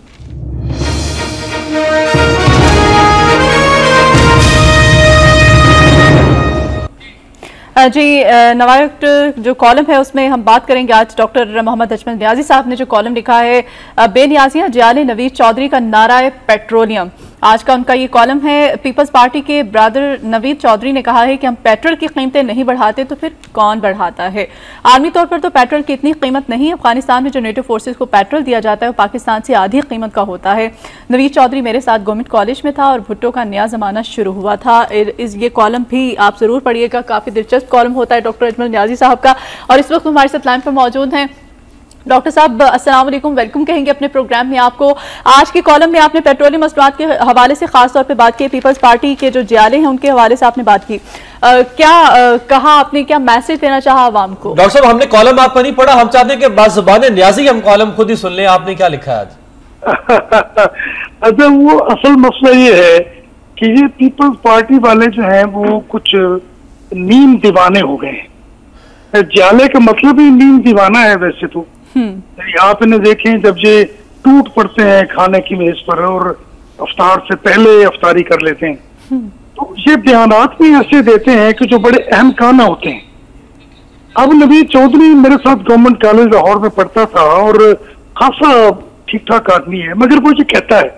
जी, नवायक जो कॉलम है उसमें हम बात करेंगे आज डॉक्टर मोहम्मद अजमल नियाजी साहब ने जो कॉलम लिखा है, बेनियाजियां जियाले नवीद चौधरी का नारा है पेट्रोलियम। आज का उनका ये कॉलम है। पीपल्स पार्टी के ब्रदर नवीद चौधरी ने कहा है कि हम पेट्रोल की कीमतें नहीं बढ़ाते तो फिर कौन बढ़ाता है? आर्मी तौर पर तो पेट्रोल की इतनी कीमत नहीं। अफगानिस्तान में जो नेटो फोर्सेस को पेट्रोल दिया जाता है वो पाकिस्तान से आधी कीमत का होता है। नवीद चौधरी मेरे साथ गवर्नमेंट कॉलेज में था और भुट्टो का नया जमाना शुरू हुआ था। इस ये कॉलम भी आप जरूर पढ़िएगा, काफी दिलचस्प कॉलम होता है डॉक्टर अजमल नियाजी साहब का। और इस वक्त हमारे साथ लाइन पर मौजूद हैं डॉक्टर साहब। अस्सलाम वालेकुम, वेलकम कहेंगे अपने प्रोग्राम में आपको। आज के कॉलम में आपने पेट्रोलियम मसलात के हवाले से खास तौर पे बात की, पीपल्स पार्टी के जो जियाले हैं उनके हवाले से आपने बात की। आ, क्या आ, कहा आपने, क्या मैसेज देना चाहा आवाम को? डॉक्टर साहब, हमने कॉलम आपका नहीं पढ़ा, हम चाहते हैं कि बाज़ुबान नियाज़ी हम कॉलम खुद ही सुन लें। आपने क्या लिखा है आज? अच्छा, वो असल मसला ये है कि ये पीपल्स पार्टी वाले जो हैं वो कुछ नीम दीवाने हो गए हैं। जियाले का मतलब ही नीम दीवाना है वैसे तो। आप इन्हें देखें, जब ये टूट पड़ते हैं खाने की मेज पर और अफ्तार से पहले अफ्तारी कर लेते हैं, तो ये बयानात भी ऐसे देते हैं कि जो बड़े अहम काना होते हैं। अब नवीद चौधरी मेरे साथ गवर्नमेंट कॉलेज लाहौर में पढ़ता था और खासा ठीक ठाक आदमी है, मगर वो जो कहता है,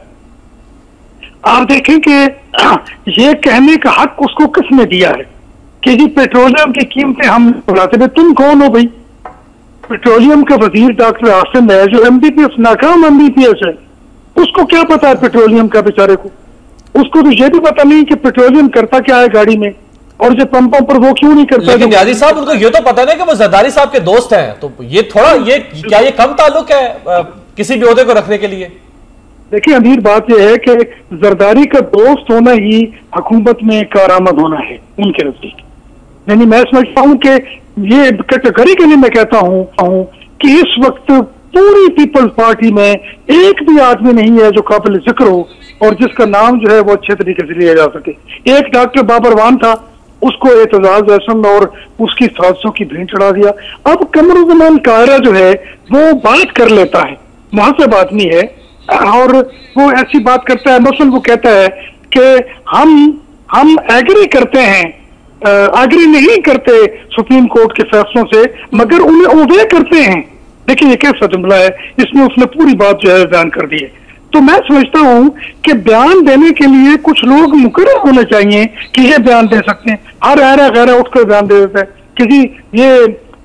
आप देखें कि ये कहने का हक उसको किसने दिया है कि जी पेट्रोलियम की कीमतें हम बढ़ाते हैं? तुम कौन हो भाई? पेट्रोलियम का वजीर डॉक्टर आसिम है जो एमबीपीएस, नाकाम एमबीपीएस है, उसको क्या पता है पेट्रोलियम का? बेचारे को उसको तो ये भी पता नहीं कि पेट्रोलियम करता क्या है गाड़ी में, और जो पंपों पर वो क्यों नहीं करता। लेकिन नियाज़ी साहब, उनको ये तो पता नहीं कि वो जरदारी साहब के दोस्त हैं, तो ये थोड़ा ये क्या ये कम ताल्लुक है आ, किसी भी ओहदे को रखने के लिए? देखिए अमीर, बात यह है कि जरदारी का दोस्त होना ही हुकूमत में कारआमद होना है उनके नजदीक। यानी मैं समझता हूँ कि ये कैटेगरी के लिए मैं कहता हूँ कि इस वक्त पूरी पीपल्स पार्टी में एक भी आदमी नहीं है जो काबिल जिक्र हो और जिसका नाम जो है वो अच्छे तरीके से लिया जा सके। एक डॉक्टर बाबरवान था, उसको एतजाज एहसन और उसकी साजिशों की भीड़ चढ़ा दिया। अब कमरुज़्ज़मान कायरा जो है वो बात कर लेता है, मुहज़्ज़ब आदमी है, और वो ऐसी बात करता है, मसलन वो कहता है कि हम हम एग्री करते हैं, एग्री नहीं करते सुप्रीम कोर्ट के फैसलों से, मगर उन्हें ओबे करते हैं। देखिए ये कैसा जुमला है, इसमें उसने पूरी बात जो है बयान कर दी है। तो मैं समझता हूँ कि बयान देने के लिए कुछ लोग मुकर्रर होने चाहिए कि ये बयान दे सकते हैं। हर ऐरा गैरा उठकर बयान दे देता है कि जी ये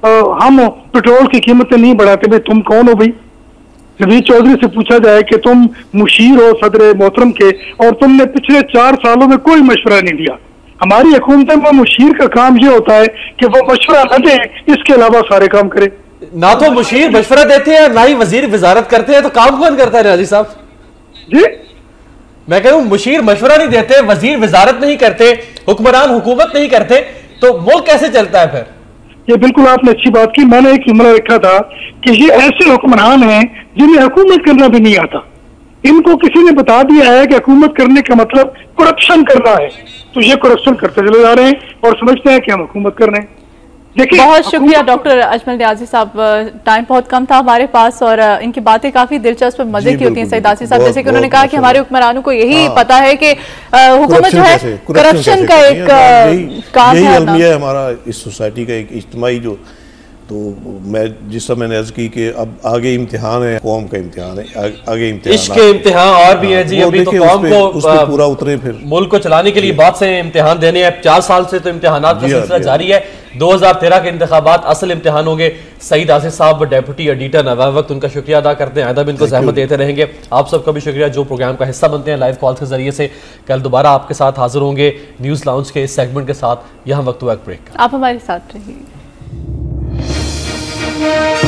हम पेट्रोल की कीमतें नहीं बढ़ाते। भाई तुम कौन हो भाई? नवीद चौधरी से पूछा जाए कि तुम मुशीर हो सदर मोहतरम के, और तुमने पिछले चार सालों में कोई मशवरा नहीं दिया। हमारी हुकूमत में मुशीर का काम ये होता है कि वो मशवरा न दे, इसके अलावा सारे काम करे। ना तो मुशीर मशवरा देते हैं, ना ही वजीर वजारत करते हैं, तो काम कौन करता है नाजी साहब? जी मैं कह रहा हूं मुशीर मशवरा नहीं देते, वजीर वजारत नहीं करते, हुक्मरान हुकूमत नहीं करते, तो मुल्क कैसे चलता है फिर? ये बिल्कुल आपने अच्छी बात की। मैंने एक जुमला रखा था कि ये ऐसे हुक्मरान हैं जिन्हें हुकूमत करना भी नहीं आता। इनको किसी ने बता दिया है कि हुकूमत करने का मतलब करप्शन करना है, तो ये करप्शन करते चले जा रहे हैं और समझते हैं कि हम हुकूमत कर रहे हैं। बहुत शुक्रिया डॉक्टर अजमल न्याजी साहब। टाइम बहुत कम था हमारे पास और इनकी बातें काफी दिलचस्प मजे की होती हैं सईद आसिफ साहब। जैसे कि उन्होंने कहा कि हमारे हुक्मरानों को यही हाँ, पता है कि हुकूमत जो है करप्शन का एक काम है। अलमिया हमारा इस सोसाइटी का एक इज्तिमाई जो, तो मैं जिस समय मैंने अर्ज की कि अब आगे इम्तिहान है, कौम का इम्तिहान है, आगे इम्तिहान इश्क के इम्तिहान और भी है जी। अभी तो कौम को उस पे पूरा उतरे, फिर मुल्क को चलाने के लिए बहुत से इम्तिहान देने हैं। चार साल से तो इम्तिहानात का सिलसिला जारी है। दो हजार तेरह के इंतखाबात असल इम्तिहान होंगे। सईद आसिफ साहब डेप्यूटी एडिटर नवा वक्त, उनका शुक्रिया अदा करते हैं। आइंदा भी इनको जहमत देते रहेंगे। आप सबका भी शुक्रिया जो प्रोग्राम का हिस्सा बनते हैं लाइव कॉल के जरिए से। कल दोबारा आपके साथ हाजिर होंगे न्यूज लाउंज के इस सेगमेंट के साथ। यहाँ वक्त हुआ एक ब्रेक। आप हमारे साथ रहिए।